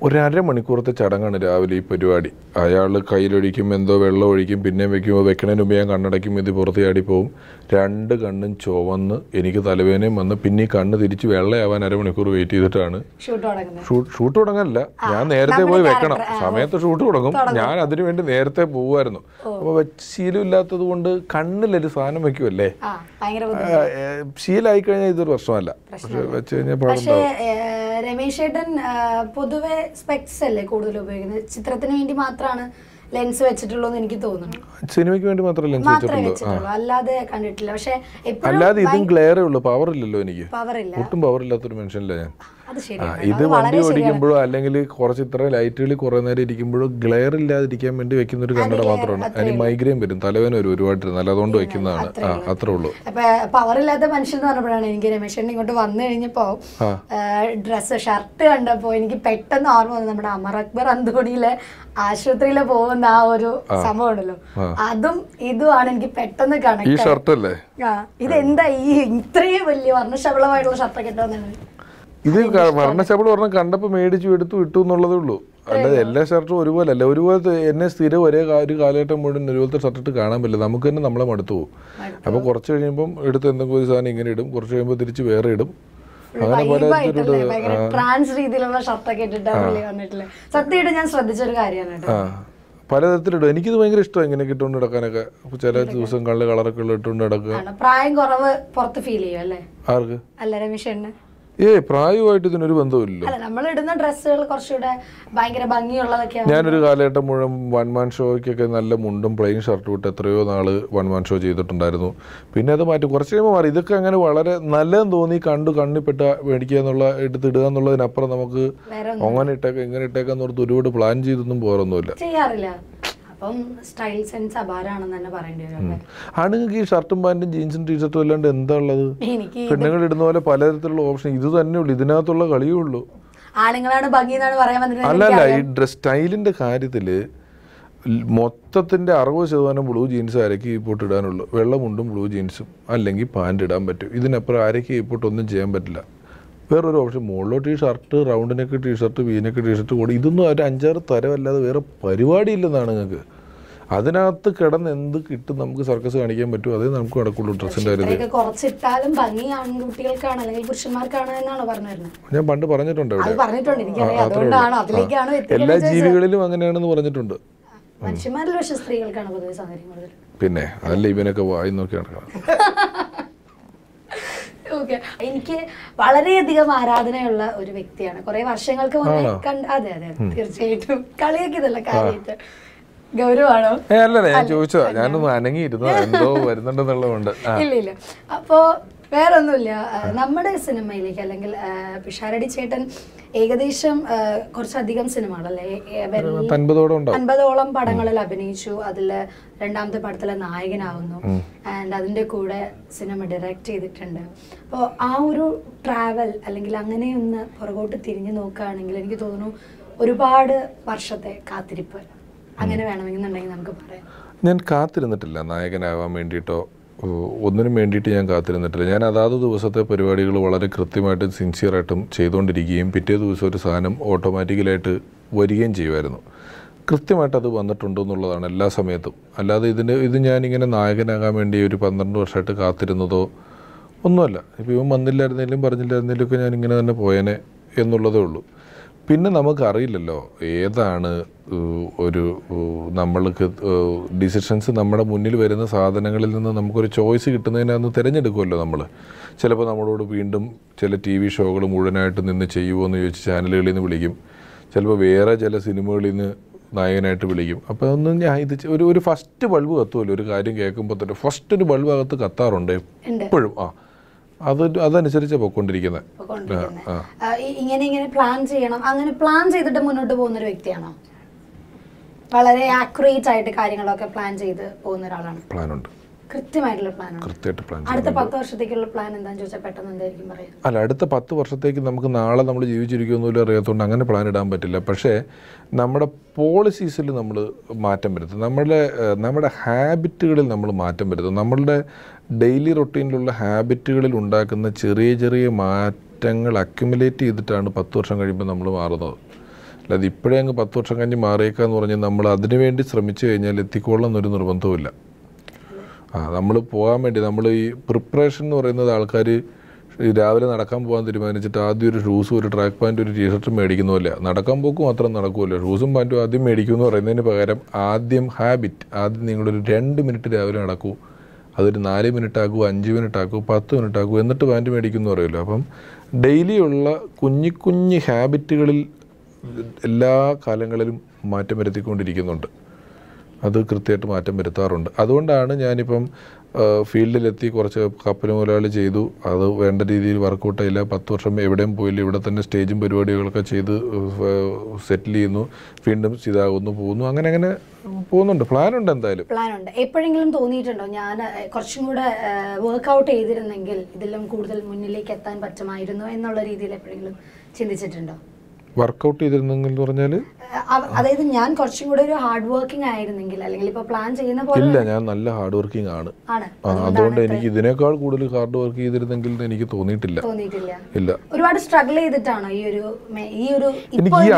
ഒരു അരമണിക്കൂറത്തെ ചടങ്ങാണ് രാവിലെ ഈ പരിപാടി. അയാൾ കയ്യിലൊഴിക്കും, എന്തോ വെള്ളം ഒഴിക്കും, പിന്നെ വെക്കുമ്പോൾ വെക്കണതിന് മുമ്പ് ഞാൻ കണ്ണടയ്ക്കും, ഇത് പുറത്ത് ചാടി പോവും. 2 കണ്ണും ചുവന്ന് എനിക്ക് തലവേദനയും വന്ന് പിന്നെ ഈ കണ്ണ് തിരിച്ച് വെള്ളയാവാൻ അരമണിക്കൂർ വെയിറ്റ് ചെയ്തിട്ടാണ് ഷൂട്ട് തുടങ്ങാനില്ല. ഞാൻ നേരത്തെ പോയി വെക്കണം, സമയത്ത് ഷൂട്ട് തുടങ്ങും. ഞാൻ അതിനു വേണ്ടി നേരത്തെ പോവുമായിരുന്നു. അപ്പോൾ ശീലമില്ലാത്തത് കൊണ്ട് കണ്ണിലൊരു സാധനം വെക്കുമല്ലേ, ശീലമായി കഴിഞ്ഞാൽ ഇതൊരു പ്രശ്നമല്ല. പക്ഷെ വെച്ച് കഴിഞ്ഞാൽ പാടുണ്ടാവും. രമേശ് ചേട്ടൻ പൊതുവെ സ്പെക്സ് അല്ലേ കൂടുതൽ ഉപയോഗിക്കുന്നത്? ചിത്രത്തിന് വേണ്ടി മാത്രമാണ് ലെൻസ് വെച്ചിട്ടുള്ളൂ എന്ന് എനിക്ക് തോന്നുന്നു. സിനിമയ്ക്ക് വേണ്ടി മാത്രമേ ലെൻസ് വെച്ചിട്ടുള്ളൂ, അല്ലാതെ കണ്ടിട്ടില്ല. പക്ഷെ അല്ലാതെ ഇതും ഗ്ലെയറേ ഉള്ളൂ, പവർ ഇല്ലല്ലോ. എനിക്ക് ഒട്ടും പവർ ഇല്ലാത്തൊരു മനുഷ്യനല്ല ഞാൻ. ഇത് വണ്ടി ഓടിക്കുമ്പോഴോ അല്ലെങ്കിൽ കുറച്ച് ഇത്ര ലൈറ്റുകളിൽ കുറെ നേരം ഇരിക്കുമ്പോഴോ ഗ്ലെയർ ഇല്ലാതിരിക്കാൻ വേണ്ടി വെക്കുന്ന ഒരു കണ്ണട മാത്രമാണ്. അതിന് മൈഗ്രെയിൻ വരും, തലവേദന വരും ഒരുപാട്, നല്ല അതുകൊണ്ട് വെക്കുന്നതാണ്. അത്രേ ഉള്ളൂ. പവർ ഇല്ലാത്ത മനുഷ്യൻ എന്ന് പറഞ്ഞപ്പോഴാണ് എനിക്ക് രമേശൻ ഇങ്ങോട്ട് വന്നു കഴിഞ്ഞപ്പോ ഡ്രസ്സ് ഷർട്ട് കണ്ടപ്പോ എനിക്ക് പെട്ടെന്ന് ഓർമ്മ വന്നു നമ്മുടെ അമർ അക്ബർ അന്തോണിയിലെ ആശുപത്രിയിലെ പോകുന്ന ആ ഒരു സംഭവം ഉണ്ടല്ലോ, അതും ഇതുമാണ് എനിക്ക് പെട്ടെന്ന് കണക്ട്. ഇതെന്താ ഈ ഇത്രയും വലിയ വർണ്ണശബളമായിട്ടുള്ള ഷർട്ടൊക്കെ ഇട്ടോന്നാണ്? ഇത് വർണ്ണശബളം പറഞ്ഞാൽ കണ്ടപ്പോൾ മേടിച്ചു എടുത്തു ഇട്ടു എന്നുള്ളതേ ഉള്ളൂ. അല്ലാതെ എല്ലാ ഷർട്ടും ഒരുപോലെ അല്ല. ഒരുപോലത്തെ എന്നെ സ്ഥിരം ഒരു കാലഘട്ടം മുഴുവൻ ഒരുപോലത്തെ ഷർട്ടിട്ട് കാണാൻ പറ്റില്ല. നമുക്ക് തന്നെ നമ്മളെ മടുത്തു പോകും. അപ്പോൾ കുറച്ച് കഴിയുമ്പം എടുത്ത് എന്തെങ്കിലും ഒരു സാധനം ഇങ്ങനെ ഇടും, കുറച്ച് കഴിയുമ്പോൾ തിരിച്ച് വേറെ ഇടും. അങ്ങനെ ട്രാൻസ് രീതിയിലുള്ള ഷർട്ടൊക്കെ ഇട്ടിട്ടാണ് വന്നിട്ടില്ല. സത്യമായിട്ട് ഞാൻ ശ്രദ്ധിച്ചൊരു കാര്യമാണ്. പലതരത്തിലിടും. എനിക്കിത് ഭയങ്കര ഇഷ്ടമാണ് ഇങ്ങനെ ഇട്ടുകൊണ്ട് നടക്കാനൊക്കെ. ചില ദിവസം കള്ള കളറൊക്കെ ഉള്ള ഇട്ടുകൊണ്ട് നടക്കുക. പ്രായം കുറവ് പുറത്ത് ഫീൽ ചെയ്യും അല്ലേ? ആർക്ക്? അല്ല രമേശന്. പ്രായമായിട്ട് ഇതിനൊരു ബന്ധമില്ല. ഞാനൊരു കാലഘട്ടം മുഴുവൻ 1 മാൻ ഷോയ്ക്കൊക്കെ നല്ല മുണ്ടും പ്ലെയിൻ ഷർട്ടും ഇട്ട് എത്രയോ നാള് 1 മാൻ ഷോ ചെയ്തിട്ടുണ്ടായിരുന്നു. പിന്നെ അത് മാറ്റി കുറച്ച് കഴിയുമ്പോൾ മാറി. ഇതൊക്കെ അങ്ങനെ വളരെ നല്ലതെന്ന് തോന്നി കണ്ണിപ്പെട്ട മേടിക്കുക എന്നുള്ള എടുത്തിടുക എന്നുള്ളതിനപ്പുറം നമുക്ക് അങ്ങനെ ഇട്ടേക്കാം ഇങ്ങനെ ഇട്ടേക്കാന്ന് പറഞ്ഞ് ഒരുപാട് പ്ലാൻ ചെയ്തൊന്നും പോരൊന്നുമില്ല. ആണുങ്ങൾക്ക് ഈ ഷർട്ടും പാന്റും ജീൻസും ടീഷർട്ടും അല്ലാണ്ട് എന്താ ഉള്ളത്? പെണ്ണുങ്ങൾ ഇടുന്ന പോലെ പലതരത്തിലുള്ള ഓപ്ഷൻ ഇത് തന്നെ ഉള്ളു. ഇതിനകത്തുള്ള കളിയേ ഉള്ളൂ. അല്ലല്ല, ഈ ഡ്രസ് സ്റ്റൈലിന്റെ കാര്യത്തില് മൊത്തത്തിന്റെ 60% ബ്ലൂ ജീൻസ് അരക്ക് കീപ്പോട്ട് ഇടാനുള്ളൂ. വെള്ളമുണ്ടും ബ്ലൂ ജീൻസും അല്ലെങ്കിൽ പാന്റ് ഇടാൻ പറ്റും. ഇതിനപ്പുറം അരക്ക് കീപ്പോട്ട് ഒന്നും ചെയ്യാൻ പറ്റില്ല. വേറൊരു ഓപ്ഷൻ മുകളിലോട്ട് ഈ ഷർട്ട്, റൗണ്ടിനൊക്കെ ടീഷർട്ട്, വീനൊക്കെ ടീഷർട്ട് കൂടി ഇതൊന്നും ഒരു 5-6 തരമല്ലാതെ വേറെ പരിപാടിയില്ലെന്നാണ് നിങ്ങൾക്ക്. അതിനകത്ത് കിടന്ന് എന്ത് കിട്ടും നമുക്ക് സർക്കസ് കാണിക്കാൻ പറ്റും, അതേ നമുക്ക് നടക്കുള്ളൂ. ഡ്രസ്സിന്റെ കാര്യത്തിൽ ഞാൻ പണ്ട് പറഞ്ഞിട്ടുണ്ട് എല്ലാ ജീവികളിലും അങ്ങനെയാണെന്ന് പറഞ്ഞിട്ടുണ്ട്. പിന്നെ അതല്ല ഇവനൊക്കെ വായി നോക്കി നടക്കണം. എനിക്ക് വളരെയധികം ആരാധനയുള്ള ഒരു വ്യക്തിയാണ്. കുറെ വർഷങ്ങൾക്ക് മുന്നേ അതെ അതെ തീർച്ചയായിട്ടും കളിയാക്കിയതല്ല കാര്യമായിട്ട്. ഗൗരവാണോ? അല്ലല്ല, ഞാൻ ചോദിച്ചതാ. ഞാനൊന്ന് അനങ്ങിയിരുന്നു, എന്തോ വരുന്നുണ്ടെന്നുള്ളതുകൊണ്ട്. ഇല്ല ഇല്ല. അപ്പോ വേറൊന്നുമില്ല. നമ്മുടെ സിനിമയിലേക്ക് അല്ലെങ്കിൽ പിഷാരടി ചേട്ടൻ ഏകദേശം കുറച്ചധികം സിനിമകളല്ലേ, 50ഓളം പടങ്ങളിൽ അഭിനയിച്ചു. അതില് 2ാമത്തെ പടത്തിലെ നായകനാവുന്നു. ആൻഡ് അതിന്റെ കൂടെ സിനിമ ഡയറക്റ്റ് ചെയ്തിട്ടുണ്ട്. അപ്പോൾ ആ ഒരു ട്രാവൽ അല്ലെങ്കിൽ അങ്ങനെയൊന്ന് പുറകോട്ട് തിരിഞ്ഞു നോക്കുകയാണെങ്കിൽ എനിക്ക് തോന്നുന്നു ഒരുപാട് വർഷത്തെ കാത്തിരിപ്പ് അങ്ങനെ വേണമെന്നുണ്ടെങ്കിൽ നമുക്ക് പറയാം. ഞാൻ കാത്തിരുന്നിട്ടില്ല നായകനാവാൻ വേണ്ടിയിട്ടോ ഒന്നിനും വേണ്ടിയിട്ട് ഞാൻ കാത്തിരുന്നിട്ടില്ല. ഞാൻ അതാത് ദിവസത്തെ പരിപാടികൾ വളരെ കൃത്യമായിട്ടും സിൻസിയറായിട്ടും ചെയ്തുകൊണ്ടിരിക്കുകയും പിറ്റേ ദിവസം ഒരു സാധനം ഓട്ടോമാറ്റിക്കലായിട്ട് വരികയും ചെയ്യുമായിരുന്നു. കൃത്യമായിട്ട് അത് വന്നിട്ടുണ്ടെന്നുള്ളതാണ് എല്ലാ സമയത്തും. അല്ലാതെ ഇത് ഞാനിങ്ങനെ നായകനാകാൻ വേണ്ടി ഒരു 12 വർഷമായിട്ട് കാത്തിരുന്നതോ ഒന്നുമല്ല. ഇപ്പോൾ ഇവൻ വന്നില്ലായിരുന്നേലും പറഞ്ഞില്ലായിരുന്നേലും ഒക്കെ ഞാനിങ്ങനെ തന്നെ പോയേനെ എന്നുള്ളതേ ഉള്ളൂ. പിന്നെ നമുക്കറിയില്ലല്ലോ ഏതാണ് ഒരു നമ്മൾക്ക് ഡിസിഷൻസ് നമ്മുടെ മുന്നിൽ വരുന്ന സാധനങ്ങളിൽ നിന്ന് നമുക്കൊരു ചോയ്സ് കിട്ടുന്നതിനകത്ത് തിരഞ്ഞെടുക്കുമല്ലോ നമ്മൾ. ചിലപ്പോൾ നമ്മളോട് വീണ്ടും ചില TV ഷോകൾ മുഴുവനായിട്ട് നിന്ന് ചെയ്യുമോ എന്ന് ചോദിച്ച് ചാനലുകളിൽ നിന്ന് വിളിക്കും. ചിലപ്പോൾ വേറെ ചില സിനിമകളിൽ നിന്ന് നായകനായിട്ട് വിളിക്കും. അപ്പോൾ ഒന്ന് ഞാൻ ഇത് ഒരു ഫസ്റ്റ് ബൾബ് കത്തുമല്ലോ ഒരു കാര്യം കേൾക്കുമ്പോൾ തന്നെ. ഫസ്റ്റ് ഒരു ബൾബ് അകത്ത് കത്താറുണ്ട് എപ്പോഴും. അതനുസരിച്ച് പോയിക്കൊണ്ടിരിക്കുന്നത്. ഇങ്ങനെ പ്ലാൻ ചെയ്യണം, അങ്ങനെ പ്ലാൻ ചെയ്തിട്ട് മുന്നോട്ട് പോകുന്ന ഒരു വ്യക്തിയാണോ? വളരെ ആക്യുറേറ്റ് ആയിട്ട് കാര്യങ്ങളൊക്കെ പ്ലാൻ ചെയ്ത് പോകുന്ന ഒരാളാണ്? പ്ലാനുണ്ട്, കൃത്യമായിട്ടുള്ള പ്ലാൻ. അടുത്ത 10 വർഷത്തേക്കുള്ള പ്ലാൻ എന്താണെന്ന് ചോദിച്ചാൽ പെട്ടെന്ന് എന്തായിരിക്കും പറയാം? അല്ല, അടുത്ത 10 വർഷത്തേക്ക് നമുക്ക് നാളെ നമ്മൾ ജീവിച്ചിരിക്കുമെന്നൊന്നും അറിയാത്തതുകൊണ്ട് അങ്ങനെ പ്ലാൻ ഇടാൻ പറ്റില്ല. പക്ഷേ നമ്മുടെ പോളിസീസിൽ നമ്മൾ മാറ്റം വരുത്തും. നമ്മുടെ ഹാബിറ്റുകളിൽ നമ്മൾ മാറ്റം വരുത്തും. നമ്മളുടെ ഡെയിലി റൊട്ടീനിലുള്ള ഹാബിറ്റുകളിൽ ഉണ്ടാക്കുന്ന ചെറിയ ചെറിയ മാറ്റങ്ങൾ അക്യുമുലേറ്റ് ചെയ്തിട്ടാണ് 10 വർഷം കഴിയുമ്പോൾ നമ്മൾ മാറുന്നത്. അല്ലാതെ ഇപ്പോഴേ അങ്ങ് 10 വർഷം കഴിഞ്ഞ് മാറിയേക്കാന്ന് പറഞ്ഞാൽ നമ്മൾ അതിനു വേണ്ടി ശ്രമിച്ചു കഴിഞ്ഞാൽ എത്തിക്കൊള്ളണം എന്നൊരു നിർബന്ധവുമില്ല. നമ്മൾ പോകാൻ വേണ്ടി നമ്മൾ ഈ പ്രിപ്പറേഷൻ എന്ന് പറയുന്നത് ആൾക്കാർ രാവിലെ നടക്കാൻ പോകാൻ തീരുമാനിച്ചിട്ട് ആദ്യം ഒരു ഷൂസും ഒരു ട്രാക്ക് പാൻറ്റും ഒരു ടീഷർട്ടും മേടിക്കുന്നില്ല. നടക്കാൻ പോക്ക് മാത്രം നടക്കുമല്ലോ. ഷൂസും പാൻറ്റും ആദ്യം മേടിക്കുമെന്ന് പറയുന്നതിന് പകരം ആദ്യം നിങ്ങളൊരു 2 മിനിറ്റ് രാവിലെ നടക്കൂ, അതൊരു 4 മിനിറ്റ് ആക്കൂ, 5 മിനിറ്റ് ആക്കൂ, 10 മിനിറ്റ് ആക്കൂ, എന്നിട്ട് പാൻറ്റ് മേടിക്കുമെന്ന് പറയുമല്ലോ. അപ്പം ഡെയിലിയുള്ള കുഞ്ഞു ഹാബിറ്റുകളിൽ എല്ലാ കാലങ്ങളിലും മാറ്റം വരുത്തിക്കൊണ്ടിരിക്കുന്നുണ്ട്. അത് കൃത്യമായിട്ട് മാറ്റം വരുത്താറുണ്ട്. അതുകൊണ്ടാണ് ഞാനിപ്പം ഫീൽഡിലെത്തി കുറച്ച് കപ്പൽ മുതലാളി ചെയ്തു, അത് വേണ്ട രീതിയിൽ വർക്കൗട്ടായില്ല, 10 വർഷം എവിടെയും പോയില്ല, ഇവിടെ തന്നെ സ്റ്റേജും പരിപാടികളൊക്കെ ചെയ്ത് സെറ്റിൽ ചെയ്യുന്നു, വീണ്ടും ഇതാകുന്നു, പോകുന്നു, അങ്ങനെ പോകുന്നുണ്ട്. പ്ലാനുണ്ട്, എന്തായാലും പ്ലാനുണ്ട്. എപ്പോഴെങ്കിലും തോന്നിയിട്ടുണ്ടോ ഞാൻ കുറച്ചും കൂടെ വർക്ക്ഔട്ട് ചെയ്തിരുന്നെങ്കിൽ ഇതിലും കൂടുതൽ മുന്നിലേക്ക് എത്താൻ പറ്റുമായിരുന്നു എന്നുള്ള രീതിയിൽ എപ്പോഴെങ്കിലും ചിന്തിച്ചിട്ടുണ്ടോ? വർക്കൗട്ട് ചെയ്തിരുന്നെങ്കിൽ എന്ന് പറഞ്ഞാൽ അതായത് ഞാൻ കുറച്ചും കൂടെ ഒരു ഹാർഡ് വർക്കിംഗ് ആയിരുന്നെങ്കിൽ, അല്ലെങ്കിൽ ഇപ്പൊ പ്ലാൻ ചെയ്യുന്ന പോലെ. ഇല്ല, ഞാൻ നല്ല ഹാർഡ് വർക്കിംഗ് ആണ്. അതുകൊണ്ട് എനിക്ക് ഇതിനേക്കാൾ കൂടുതൽ ഹാർഡ് വർക്ക് ചെയ്തിരുന്നെങ്കിൽ എനിക്ക് തോന്നിയിട്ടില്ല. ഇല്ല. ഒരുപാട് സ്ട്രഗിൾ ചെയ്തിട്ടാണോ എനിക്ക് ഈ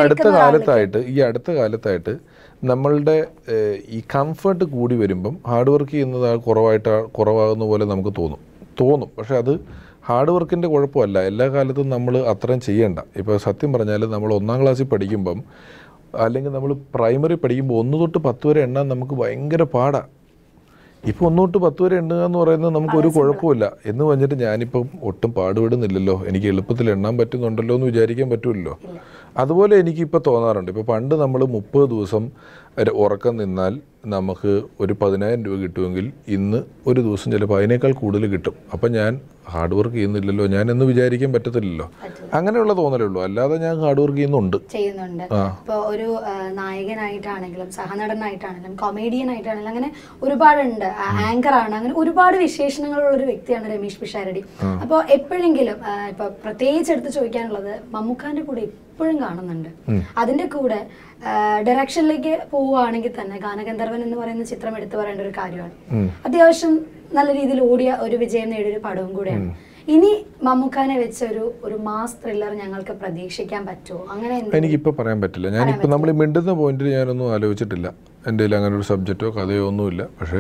അടുത്ത കാലത്തായിട്ട് നമ്മളുടെ ഈ കംഫർട്ട് കൂടി വരുമ്പം ഹാർഡ് വർക്ക് ചെയ്യുന്നത് കുറവാകുന്ന പോലെ നമുക്ക് തോന്നും. പക്ഷെ അത് ഹാർഡ് വർക്കിൻ്റെ കുഴപ്പമല്ല. എല്ലാ കാലത്തും നമ്മൾ അത്രയും ചെയ്യേണ്ട. ഇപ്പോൾ സത്യം പറഞ്ഞാൽ നമ്മൾ 1ാം ക്ലാസ്സിൽ പഠിക്കുമ്പം, അല്ലെങ്കിൽ നമ്മൾ പ്രൈമറി പഠിക്കുമ്പോൾ 1 തൊട്ട് 10 വരെ എണ്ണാൻ നമുക്ക് ഭയങ്കര പാടാണ്. ഇപ്പോൾ 1 തൊട്ട് 10 വരെ എണ്ണുക എന്ന് പറയുന്നത് നമുക്കൊരു കുഴപ്പമില്ല എന്ന് പറഞ്ഞിട്ട് ഞാനിപ്പം ഒട്ടും പാടുപെടുന്നില്ലല്ലോ, എനിക്ക് എളുപ്പത്തിൽ എണ്ണാൻ പറ്റുന്നുണ്ടല്ലോ എന്ന് വിചാരിക്കാൻ പറ്റുമല്ലോ. അതുപോലെ എനിക്കിപ്പോൾ തോന്നാറുണ്ട്. ഇപ്പോൾ പണ്ട് നമ്മൾ 30 ദിവസം ഉറക്കം നിന്നാൽ നമുക്ക് ഒരു 10,000 രൂപ കിട്ടുമെങ്കിൽ ഇന്ന് ഒരു ദിവസം ചിലപ്പോൾ അതിനേക്കാൾ കൂടുതൽ കിട്ടും. അപ്പം ഞാൻ ഹാർഡ് വർക്ക് ചെയ്യുന്നില്ലല്ലോ ഞാനെന്ന് വിചാരിക്കാൻ പറ്റത്തില്ലല്ലോ. അങ്ങനെയുള്ള തോന്നലേ ഉള്ളൂ, അല്ലാതെ ഞാൻ ഹാർഡ് വർക്ക് ചെയ്യുന്നുണ്ട്. ഇപ്പോൾ ഒരു നായകനായിട്ടാണെങ്കിലും സഹനടനായിട്ടാണെങ്കിലും കൊമേഡിയൻ ആയിട്ടാണെങ്കിലും അങ്ങനെ ഒരുപാടുണ്ട്. ആങ്കർ ആണ്, അങ്ങനെ ഒരുപാട് വിശേഷണങ്ങളുള്ള ഒരു വ്യക്തിയാണ് രമേശ് പിഷാരടി. അപ്പോൾ എപ്പോഴെങ്കിലും ഇപ്പൊ പ്രത്യേകിച്ച് എടുത്ത് ചോദിക്കാനുള്ളത്, മമ്മൂക്കാന്റെ കൂടെ എപ്പോഴും കാണുന്നുണ്ട്. അതിന്റെ കൂടെ ഡയറക്ഷനിലേക്ക് പോവുകയാണെങ്കിൽ തന്നെ ഗാനഗന്ധർവൻ എന്ന് പറയുന്ന ചിത്രം എടുത്തു പറയേണ്ട ഒരു കാര്യമാണ്. അത്യാവശ്യം നല്ല രീതിയിൽ ഓടിയ ഒരു വിജയം നേടിയൊരു പടവും കൂടെയാണ്. ഇനി മമ്മൂക്കാനെ വെച്ച ഒരു മാസ് ത്രില്ലർ ഞങ്ങൾക്ക് പ്രതീക്ഷിക്കാൻ പറ്റുമോ? അങ്ങനെ എനിക്കിപ്പോൾ പറയാൻ പറ്റില്ല. ഞാനിപ്പോൾ നമ്മൾ മിണ്ടുന്ന പോയിന്റിൽ ഞാനൊന്നും ആലോചിച്ചിട്ടില്ല. എൻ്റെ കയ്യിൽ അങ്ങനെ ഒരു സബ്ജക്റ്റോ കഥയോ ഒന്നുമില്ല. പക്ഷേ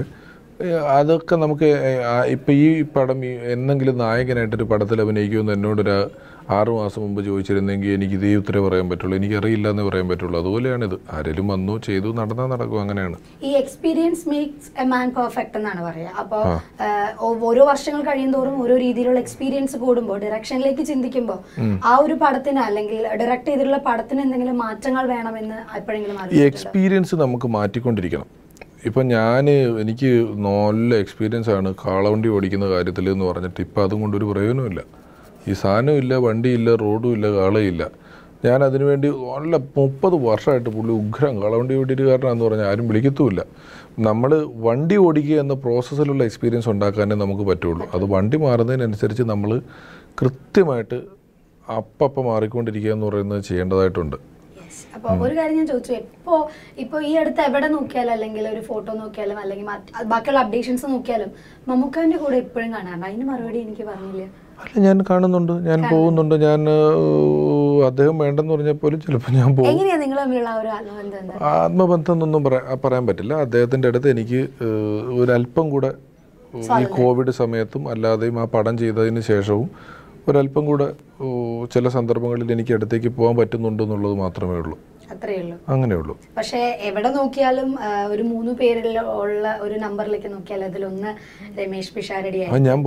അതൊക്കെ നമുക്ക് ഇപ്പം ഈ പടം എന്തെങ്കിലും നായകനായിട്ടൊരു പടത്തിൽ അഭിനയിക്കുമെന്ന് എന്നോടൊരു 6 മാസം മുമ്പ് ചോദിച്ചിരുന്നെങ്കിൽ എനിക്ക് ഇതേ ഉത്തരം പറയാൻ പറ്റുള്ളൂ, എനിക്കറിയില്ല എന്ന് പറയാൻ പറ്റുള്ളൂ. അതുപോലെയാണിത്. ആരെങ്കിലും വന്നു ചെയ്തു നടക്കും, അങ്ങനെയാണ്. ഈ experience makes a man perfect എന്നാണ് പറയുക. അപ്പോൾ ഓരോ വർഷങ്ങൾ കഴിയുന്തോറും ഓരോ രീതിയിലുള്ള എക്സ്പീരിയൻസ് കൂടുമ്പോൾ ഡയറക്ഷനിലേക്ക് ചിന്തിക്കുമ്പോൾ ആ ഒരു പടത്തിന് അല്ലെങ്കിൽ ഡയറക്ട് ചെയ്തിട്ടുള്ള പടത്തിന് എന്തെങ്കിലും മാറ്റങ്ങൾ വേണമെന്ന് എപ്പോഴെങ്കിലും ഈ എക്സ്പീരിയൻസ് നമുക്ക് മാറ്റിക്കൊണ്ടിരിക്കണം. ഇപ്പം എനിക്ക് നല്ല എക്സ്പീരിയൻസ് ആണ് കാളവണ്ടി ഓടിക്കുന്ന കാര്യത്തിൽ എന്ന് പറഞ്ഞിട്ട് ഇപ്പം അതും കൊണ്ടൊരു പ്രയോജനമില്ല. ഈ സാധനമില്ല, വണ്ടിയില്ല, റോഡുമില്ല, കാളയില്ല. ഞാൻ അതിനുവേണ്ടി നല്ല 30 വർഷമായിട്ട് പുള്ളി ഉഗ്രം കാളവണ്ടി ഓടിയിട്ടുകാരനാന്ന് പറഞ്ഞാൽ ആരും വിളിക്കത്തുമില്ല. നമ്മൾ വണ്ടി ഓടിക്കുക എന്ന പ്രോസസ്സിലുള്ള എക്സ്പീരിയൻസ് ഉണ്ടാക്കാനേ നമുക്ക് പറ്റുള്ളൂ. അത് വണ്ടി മാറുന്നതിനനുസരിച്ച് നമ്മൾ കൃത്യമായിട്ട് അപ്പം മാറിക്കൊണ്ടിരിക്കുക എന്ന് പറയുന്നത് ചെയ്യേണ്ടതായിട്ടുണ്ട്. അപ്പോൾ ഒരു കാര്യം ഞാൻ ചോദിച്ചു, ഇപ്പോൾ ഈ അടുത്ത് എവിടെ നോക്കിയാലും അല്ലെങ്കിൽ ഒരു ഫോട്ടോ നോക്കിയാലും അല്ലെങ്കിൽ ബാക്കിയുള്ള അപ്ഡേഷൻസ് നോക്കിയാലും മമ്മൂക്കാന്റെ കൂടെ എപ്പോഴും കാണാറുണ്ട്. അതിന് മറുപടി എനിക്ക് പറഞ്ഞില്ല. അല്ല, ഞാൻ കാണുന്നുണ്ട്, ഞാൻ പോകുന്നുണ്ട്. ഞാൻ അദ്ദേഹം വേണ്ടെന്ന് പറഞ്ഞാൽ പോലും ചിലപ്പോൾ ഞാൻ പോകും. ആത്മബന്ധം എന്നൊന്നും പറയാൻ പറ്റില്ല. അദ്ദേഹത്തിൻ്റെ അടുത്ത് എനിക്ക് ഒരല്പം കൂടെ ഈ കോവിഡ് സമയത്തും അല്ലാതെയും ആ പടം ചെയ്തതിന് ശേഷവും ഒരല്പം കൂടെ ചില സന്ദർഭങ്ങളിൽ എനിക്ക് അടുത്തേക്ക് പോകാൻ പറ്റുന്നുണ്ട് എന്നുള്ളത് മാത്രമേ ഉള്ളൂ. അങ്ങനെയുള്ളൂ. പക്ഷേ എവിടെ നോക്കിയാലും ഒരു 3 പേരിൽ ഉള്ള ഒരു നമ്പറിലേക്ക് നോക്കിയാൽ അതിലൊന്ന് രമേശ് പിഷാരടി.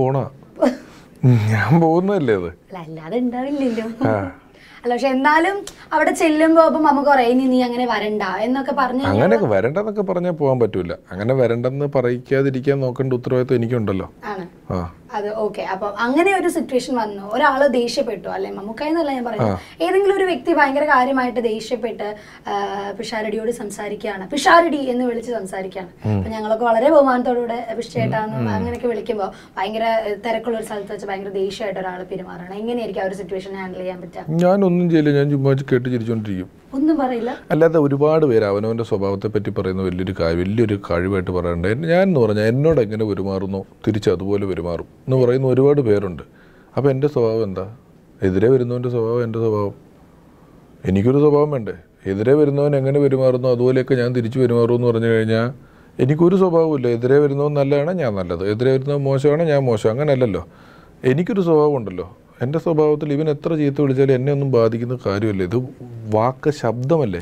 ഞാൻ പോകുന്നതല്ലേ അത്, അല്ലാതെ ഉണ്ടാവില്ലല്ലോ. അല്ല, പക്ഷെ എന്നാലും അവിടെ ചെല്ലുമ്പോ നമുക്ക് പറയാം ഇനി നീ അങ്ങനെ വരണ്ട എന്നൊക്കെ പറഞ്ഞു. അങ്ങനെയൊക്കെ വരണ്ടെന്നൊക്കെ പറഞ്ഞാൽ പോകാൻ പറ്റൂല. അങ്ങനെ വരണ്ടെന്ന് പറയിക്കാതിരിക്കാൻ നോക്കേണ്ട ഉത്തരവാദിത്വം എനിക്കുണ്ടല്ലോ. അത് ഓക്കെ. അപ്പൊ അങ്ങനെ ഒരു സിറ്റുവേഷൻ വന്നു, ഒരാള് ദേഷ്യപ്പെട്ടു, അല്ലെ മമ്മൂക്കായെന്നല്ല ഞാൻ പറയുന്നത്, ഏതെങ്കിലും ഒരു വ്യക്തി ഭയങ്കര കാര്യമായിട്ട് ദേഷ്യപ്പെട്ട് പിഷാരടിയോട് സംസാരിക്കുകയാണ്, പിഷാരടി എന്ന് വിളിച്ച് സംസാരിക്കുകയാണ്. അപ്പൊ ഞങ്ങളൊക്കെ വളരെ ബഹുമാനത്തോടുകൂടെ പിഷേട്ടാന്ന് അങ്ങനെയൊക്കെ വിളിക്കുമ്പോൾ ഭയങ്കര തിരക്കുള്ള ഒരു സ്ഥലത്ത് വെച്ച് ഭയങ്കര ദേഷ്യമായിട്ട് ഒരാൾ പെരുമാറണം. എങ്ങനെയായിരിക്കും ആ ഒരു സിറ്റുവേഷൻ ഹാൻഡിൽ ചെയ്യാൻ പറ്റുക? ഞാനൊന്നും ചെയ്യില്ല, ഞാൻ ചുമ്മാ കേട്ട് ചിരിച്ചോണ്ടിരിക്കും, ഒന്നും പറയില്ല. അല്ലാതെ ഒരുപാട് പേര് അവനവൻ്റെ സ്വഭാവത്തെ പറ്റി പറയുന്ന വലിയൊരു കഴിവായിട്ട് പറയണ്ടേ. ഞാൻ എന്ന് പറഞ്ഞാൽ എന്നോട് എങ്ങനെ പെരുമാറുന്നു തിരിച്ച് അതുപോലെ പെരുമാറും എന്ന് പറയുന്ന ഒരുപാട് പേരുണ്ട്. അപ്പോൾ എൻ്റെ സ്വഭാവം എന്താ? എതിരെ വരുന്നവൻ്റെ സ്വഭാവം എൻ്റെ സ്വഭാവം. എനിക്കൊരു സ്വഭാവം വേണ്ടേ? എതിരെ വരുന്നവൻ എങ്ങനെ പെരുമാറുന്നു അതുപോലെയൊക്കെ ഞാൻ തിരിച്ചു പെരുമാറുമെന്ന് പറഞ്ഞു കഴിഞ്ഞാൽ എനിക്കൊരു സ്വഭാവമില്ല. എതിരെ വരുന്നവൻ നല്ലതാണ്, ഞാൻ നല്ലത്. എതിരെ വരുന്നവൻ മോശമാണ്, ഞാൻ മോശം. അങ്ങനെയല്ലല്ലോ. എനിക്കൊരു സ്വഭാവം ഉണ്ടല്ലോ. എൻ്റെ സ്വഭാവത്തിൽ ഇവൻ എത്ര ചീത്ത വിളിച്ചാലും എന്നെ ഒന്നും ബാധിക്കുന്ന കാര്യമല്ല. ഇത് വാക്ക് ശബ്ദമല്ലേ.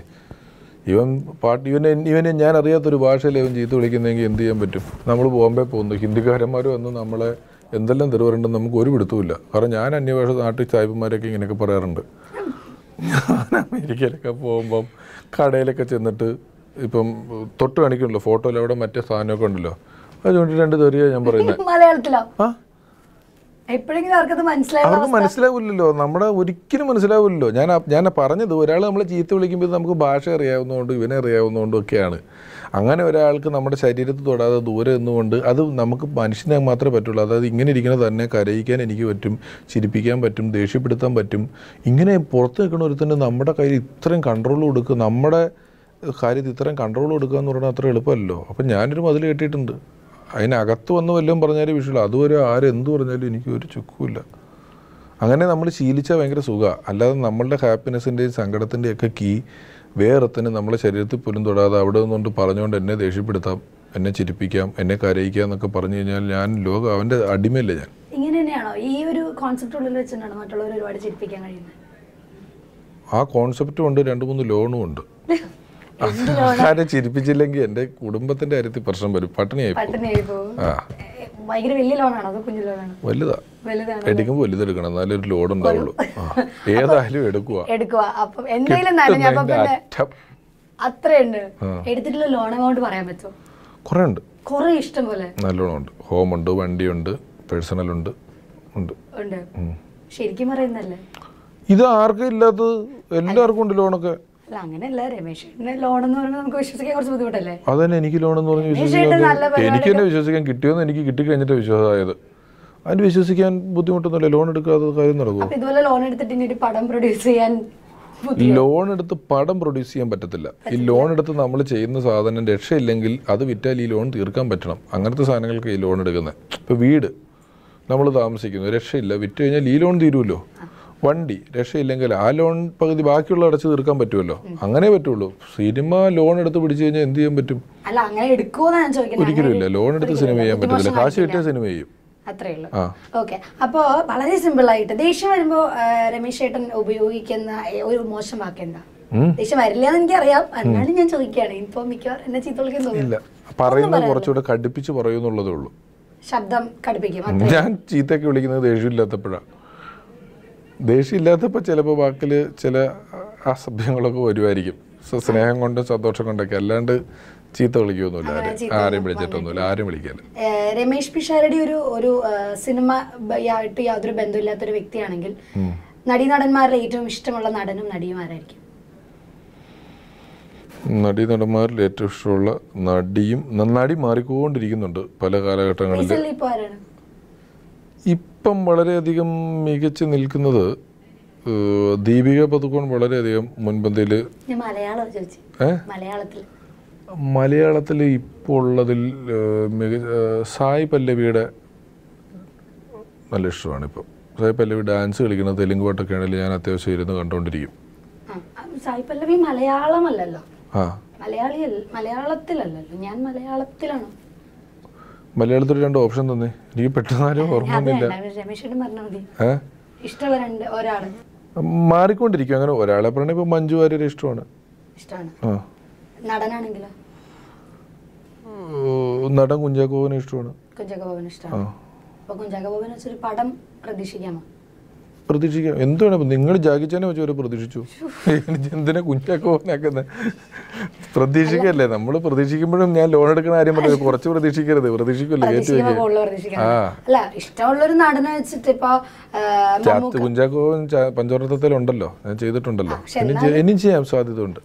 ഇവനെ ഞാൻ അറിയാത്തൊരു ഭാഷയിൽ ഇവൻ ചീത്ത വിളിക്കുന്നെങ്കിൽ എന്ത് ചെയ്യാൻ പറ്റും? നമ്മൾ ബോംബെ പോകുന്നു, ഹിന്ദിക്കാരന്മാർ വന്ന് നമ്മളെ എന്തെല്ലാം തെരുവുണ്ടെന്ന് നമുക്ക് ഒരു പിടുത്തമില്ല. കാരണം ഞാൻ അന്യഭാഷ നാട്ടിൽ സാഹിബന്മാരൊക്കെ ഇങ്ങനെയൊക്കെ പറയാറുണ്ട്. ഞാൻ അമേരിക്കയിലൊക്കെ പോകുമ്പം കടയിലൊക്കെ ചെന്നിട്ട് ഇപ്പം തൊട്ട് കാണിക്കണല്ലോ ഫോട്ടോയിൽ അവിടെ മറ്റേ സാധനമൊക്കെ ഉണ്ടല്ലോ, അതുകൊണ്ട് 2 തെറിയാ ഞാൻ പറയുന്നത്. മലയാളത്തിലോ? അവർക്ക് മനസ്സിലാവില്ലല്ലോ. നമ്മുടെ ഒരിക്കലും മനസ്സിലാവില്ലല്ലോ. ഞാൻ പറഞ്ഞത് ഒരാൾ നമ്മളെ ചീത്ത വിളിക്കുമ്പോൾ നമുക്ക് ഭാഷ അറിയാവുന്നതുകൊണ്ട് ഇവനെ അറിയാവുന്നതുകൊണ്ടും ഒക്കെയാണ്. അങ്ങനെ ഒരാൾക്ക് നമ്മുടെ ശരീരത്തിൽ തൊടാതെ ദൂരെ നിന്നുകൊണ്ട് അത് നമുക്ക് മനുഷ്യനെ മാത്രമേ പറ്റുള്ളൂ. അതായത് ഇങ്ങനെ ഇരിക്കുന്നത് തന്നെ കരയിക്കാൻ എനിക്ക് പറ്റും, ചിരിപ്പിക്കാൻ പറ്റും, ദേഷ്യപ്പെടുത്താൻ പറ്റും. ഇങ്ങനെ പുറത്ത് നിൽക്കുന്ന ഒരുത്തന്നെ നമ്മുടെ കയ്യിൽ ഇത്രയും കൺട്രോൾ കൊടുക്കുക, നമ്മുടെ കാര്യത്തിൽ ഇത്രയും കൺട്രോൾ കൊടുക്കുക എന്ന് പറഞ്ഞാൽ അത്ര എളുപ്പമല്ലോ. അപ്പം ഞാനൊരു മതിൽ കെട്ടിയിട്ടുണ്ട്. അതിനകത്ത് വന്ന് വല്ലതും പറഞ്ഞാലും വിഷയമില്ല. അതുവരെ ആരെന്ത് പറഞ്ഞാലും എനിക്ക് ഒരു ചുക്കുമില്ല. അങ്ങനെ നമ്മൾ ശീലിച്ചാൽ ഭയങ്കര സുഖമാണ്. അല്ലാതെ നമ്മളുടെ ഹാപ്പിനെസ്സിൻ്റെയും സങ്കടത്തിൻ്റെയൊക്കെ വേറെത്തന്നെ നമ്മളെ ശരീരത്തിൽ പോലും തൊടാതെ അവിടെ നിന്നുകൊണ്ട് പറഞ്ഞുകൊണ്ട് എന്നെ ദേഷ്യപ്പെടുത്താം, എന്നെ ചിരിപ്പിക്കാം, എന്നെ കരയിക്കാം എന്നൊക്കെ പറഞ്ഞു കഴിഞ്ഞാൽ ഞാൻ അവൻ്റെ അടിമയല്ലേ ഞാൻ. ഇങ്ങനെ തന്നെയാണോ ഈ ഒരു കോൺസെപ്റ്റ് ഉള്ളിൽ വെച്ചിട്ടാണോ മറ്റുള്ളവർ ഒരുപാട് ചിരിപ്പിക്കാൻ കഴിയുന്നത്? ആ കോൺസെപ്റ്റും ഉണ്ട്, 2-3 ലോണും ഉണ്ട്. ആരെ ചിരിപ്പിച്ചില്ലെങ്കിൽ എൻ്റെ കുടുംബത്തിന്റെ കാര്യത്തിൽ പ്രശ്നം വരും, പട്ടിണിയായി പോകും. വലുതാ, എടുക്കുമ്പോൾ വലുതെടുക്കണം, എന്നാലും ഒരു ലോഡ് ഉണ്ടാവുള്ളൂ. ഏതായാലും എടുക്കുക. കുറെ ഉണ്ട്, നല്ലോണം ഉണ്ട്. ഹോമുണ്ട്, വണ്ടിയുണ്ട്, പേഴ്സണലുണ്ട്, ഉണ്ട്. ശരിക്കും പറയുന്നല്ലേ ഇത് ആർക്കും ഇല്ലാത്തത്? എല്ലാവർക്കും ഉണ്ട് ലോണൊക്കെ. അതന്നെ എനിക്ക് ലോണെന്ന് പറഞ്ഞ് വിശ്വസിക്കാൻ, എനിക്ക് തന്നെ വിശ്വസിക്കാൻ കിട്ടിയോന്ന് എനിക്ക് കിട്ടിക്കഴിഞ്ഞിട്ട് വിശ്വാസമായത്. അതിന് വിശ്വസിക്കാൻ ബുദ്ധിമുട്ടൊന്നുമില്ല. ലോൺ എടുക്കാതെ കാര്യം നടക്കുമോ? ലോൺ എടുത്ത് പടം പ്രൊഡ്യൂസ് ചെയ്യാൻ പറ്റത്തില്ല. ഈ ലോൺ എടുത്ത് നമ്മൾ ചെയ്യുന്ന സാധനം രക്ഷയില്ലെങ്കിൽ അത് വിറ്റാൽ ഈ ലോൺ തീർക്കാൻ പറ്റണം. അങ്ങനത്തെ സാധനങ്ങൾക്ക് ഈ ലോൺ എടുക്കുന്നത്. ഇപ്പോൾ വീട് നമ്മൾ താമസിക്കുന്നു, രക്ഷയില്ല, വിറ്റ് കഴിഞ്ഞാൽ ഈ ലോൺ തീരുമല്ലോ. വണ്ടി രക്ഷയില്ലെങ്കിൽ ആ ലോൺ പകുതി ബാക്കിയുള്ള അടച്ച് തീർക്കാൻ പറ്റുമല്ലോ. അങ്ങനെ പറ്റുള്ളൂ. സിനിമ ലോൺ എടുത്ത് പിടിച്ചു കഴിഞ്ഞാൽ എന്ത് ചെയ്യാൻ പറ്റും? ഒരിക്കലും ഇല്ല. ലോൺ എടുത്ത് സിനിമ ചെയ്യാൻ പറ്റത്തില്ല. കാശ് കിട്ടിയ സിനിമ ചെയ്യും. അപ്പോ വളരെ സിമ്പിൾ ആയിട്ട് ദേഷ്യം വരുമ്പോ രമേശ് ചേട്ടൻ ഉപയോഗിക്കുന്ന ഒരു മോശം വാക്ക് എന്താ? ദേഷ്യം വരില്ല എന്ന് എനിക്കറിയാം, എന്നാലും ഞാൻ ചോദിക്കുകയാണ്. ഇപ്പൊ മിക്കവാറും എന്നെ ചീത്ത വിളിക്കാൻ തോന്നില്ല. പറയുന്നത് കുറച്ചുകൂടെ കടുപ്പിച്ച് പറയുന്നുള്ളതേ ഉള്ളൂ. ശബ്ദം കടുപ്പിക്കും. ഞാൻ ചീത്തയൊക്കെ വിളിക്കുന്നത് ദേഷ്യമില്ലാത്തപ്പോഴാണ്. ദേഷ്യമില്ലാത്തപ്പോൾ ചിലപ്പോൾ വാക്കിൽ ചില അസഭ്യങ്ങളൊക്കെ വരുമായിരിക്കും. സ്നേഹം കൊണ്ടും സന്തോഷം കൊണ്ടൊക്കെ. അല്ലാണ്ട് ചീത്ത വിളിക്കൊന്നുമില്ല. ആരെയും വിളിച്ചിട്ടൊന്നുമില്ല, ആരും വിളിക്കാല്ല. രമേഷ് പിഷാരടി ഒരു സിനിമ ആയിട്ട് യാതൊരു ബന്ധമില്ലാത്തൊരു വ്യക്തിയാണെങ്കിൽ നടീനടന്മാരുടെ ഏറ്റവും ഇഷ്ടമുള്ള നടനും നടിയുമാരായിരിക്കും? നടീനടന്മാരിൽ ഏറ്റവും ഇഷ്ടമുള്ള നടിയും നടി മാറിക്കൊണ്ടിരിക്കുന്നുണ്ട് പല കാലഘട്ടങ്ങളിൽ. ഇപ്പം വളരെയധികം മികച്ചു നിൽക്കുന്നത് ദീപിക പദുക്കോൺ വളരെയധികം മുൻപന്തിയിൽ. മലയാളത്തിൽ ഇപ്പോൾ ഉള്ളതിൽ സായി പല്ലവിയുടെ നല്ല ഇഷ്ടമാണ്. ഇപ്പം സായി പല്ലവി ഡാൻസ് കളിക്കുന്നത് തെലുങ്ക് പാട്ടൊക്കെ ആണെങ്കിൽ ഞാൻ അത്യാവശ്യം ഇരുന്ന് കണ്ടുകൊണ്ടിരിക്കും. സായി പല്ലവി മലയാളമല്ലല്ലോ, മലയാളത്തിലല്ലല്ലോ. ഞാൻ മലയാളത്തിലാണോ? മലയാളത്തിൽ 2 ഓപ്ഷൻ തന്നെ എനിക്ക് പെട്ടെന്നാലും ഓർമ്മയൊന്നുമില്ല. മാറിക്കൊണ്ടിരിക്കും. അങ്ങനെ ഒരാളെ പറഞ്ഞ ഇപ്പൊ മഞ്ജു വാര്യരെ ഇഷ്ടമാണ്. നടൻ കുഞ്ചാക്കോവിനെ ഇഷ്ടമാണ്. പ്രതീക്ഷിക്കാം. എന്താണ് നിങ്ങൾ ജാഗിച്ചാനെ വെച്ച് പ്രതീക്ഷിച്ചു? എന്തിനാ കുഞ്ചാക്കോവനാക്കുന്നത്? പ്രതീക്ഷിക്കല്ലേ. നമ്മൾ പ്രതീക്ഷിക്കുമ്പോഴും ഞാൻ ലോൺ എടുക്കുന്ന കാര്യം പറഞ്ഞു, കുറച്ച് പ്രതീക്ഷിക്കരുത്. പ്രതീക്ഷിക്കല്ലേ. കുഞ്ചാക്കോവൻ പഞ്ചവർണ്ണത്തിലുണ്ടല്ലോ, ഞാൻ ചെയ്തിട്ടുണ്ടല്ലോ, ഇനിയും ചെയ്യാൻ സാധ്യത ഉണ്ട്.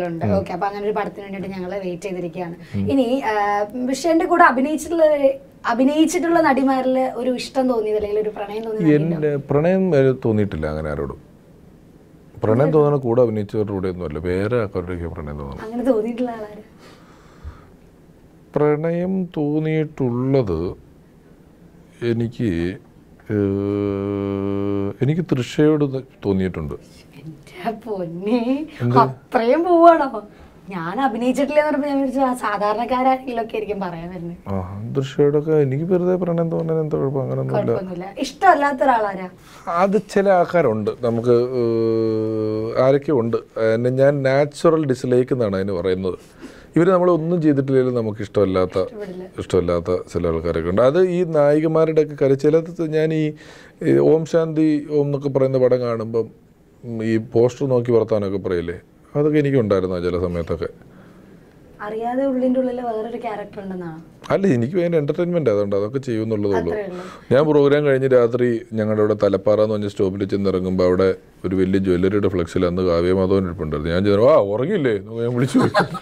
ഇനി വിഷയന്റെ കൂടെ അഭിനയിച്ചിട്ടുള്ള നടിമാരില് ഒരു ഇഷ്ടം തോന്നിയത് അല്ലെങ്കിൽ ഒരു പ്രണയം തോന്നിയത്? പ്രണയം തോന്നിയിട്ടില്ല അങ്ങനെ ആരോടും. പ്രണയം തോന്നണ കൂടെ അഭിനയിച്ചവരുടെ കൂടെ ഒന്നുമല്ല, വേറെ ആൾക്കാരുടെ പ്രണയം തോന്നണം. പ്രണയം തോന്നിയിട്ടുള്ളത് എനിക്ക് എനിക്ക് തൃശ്ശയോട് തോന്നിയിട്ടുണ്ട്. എന്റെ പൊന്നെ, അത്രയും പോവാണോ? ഞാൻ അഭിനയിച്ചിട്ടില്ലെന്ന് പറഞ്ഞപ്പോൾ ഞാൻ വിളിച്ചു സാധാരണക്കാരെങ്കിലും ഒക്കെ ആയിരിക്കും പറയാൻ വരുന്നത്. തൃശ്ശയോടൊക്കെ എനിക്ക് വെറുതെ പ്രണയം തോന്നാൻ എന്താ കുഴപ്പം? അങ്ങനെയൊന്നുമില്ല. ഇഷ്ടമല്ലാത്ത ഒരാളാരാ? അത് ചില ആൾക്കാരുണ്ട്, നമുക്ക് ആരൊക്കെ ഉണ്ട്. ഞാൻ നാച്ചുറൽ ഡിസ്ലൈക്ക് എന്നാണ് അതിന് പറയുന്നത്. ഇവർ നമ്മളൊന്നും ചെയ്തിട്ടില്ലെങ്കിലും നമുക്ക് ഇഷ്ടമല്ലാത്ത ചില ആൾക്കാരൊക്കെ ഉണ്ട്. അത് ഈ നായികമാരുടെ ഒക്കെ കാര്യം. ചിലത് ഞാൻ ഈ ഓം ശാന്തി ഓം എന്നൊക്കെ പറയുന്ന പടം കാണുമ്പം ഈ പോസ്റ്റർ നോക്കി വർത്താനൊക്കെ പറയില്ലേ, അതൊക്കെ എനിക്കുണ്ടായിരുന്നു ചില സമയത്തൊക്കെ. അറിയാതെ ഉള്ളിൻ്റെ ഉള്ളിൽ വേറൊരു ക്യാരക്ടർ ഉണ്ടെന്നാണ്. അല്ല, എനിക്ക് ഭയങ്കര എൻ്റർടൈൻമെൻറ്റ് അതുകൊണ്ട് അതൊക്കെ ചെയ്യുമെന്നുള്ളതുള്ളൂ. ഞാൻ പ്രോഗ്രാം കഴിഞ്ഞ് രാത്രി ഞങ്ങളുടെ അവിടെ തലപ്പാറ എന്ന് പറഞ്ഞ സ്റ്റോപ്പിൽ ചെന്ന് ഇറങ്ങുമ്പോൾ അവിടെ ഒരു വലിയ ജ്വല്ലറിയുടെ ഫ്ലെക്സിൽ അന്ന് കാവ്യമാധവൻ ഇരിപ്പുണ്ടായിരുന്നു. ഞാൻ ചെന്നു, ഉറങ്ങിയില്ലേ ഞാൻ വിളിച്ചു.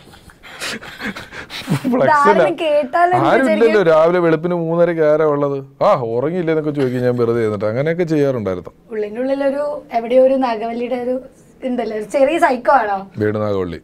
ആരുമില്ലല്ലോ, രാവിലെ വെളുപ്പിന് 3:30 ആരാ ഉള്ളത്? ഉറങ്ങിയില്ലേ എന്നൊക്കെ ചോദിക്കും ഞാൻ വെറുതെ എന്നിട്ട്. അങ്ങനെയൊക്കെ ചെയ്യാറുണ്ടായിരുന്നു. ഉള്ളിൻ്റെ ഉള്ളിലൊരു എവിടെയോ ഒരു നാഗവല്ലിയുടെ ഒരു ഉണ്ടല്ലോ, ചെറിയ സൈക്കോ ആണോ? വേണുനാഗവള്ളി.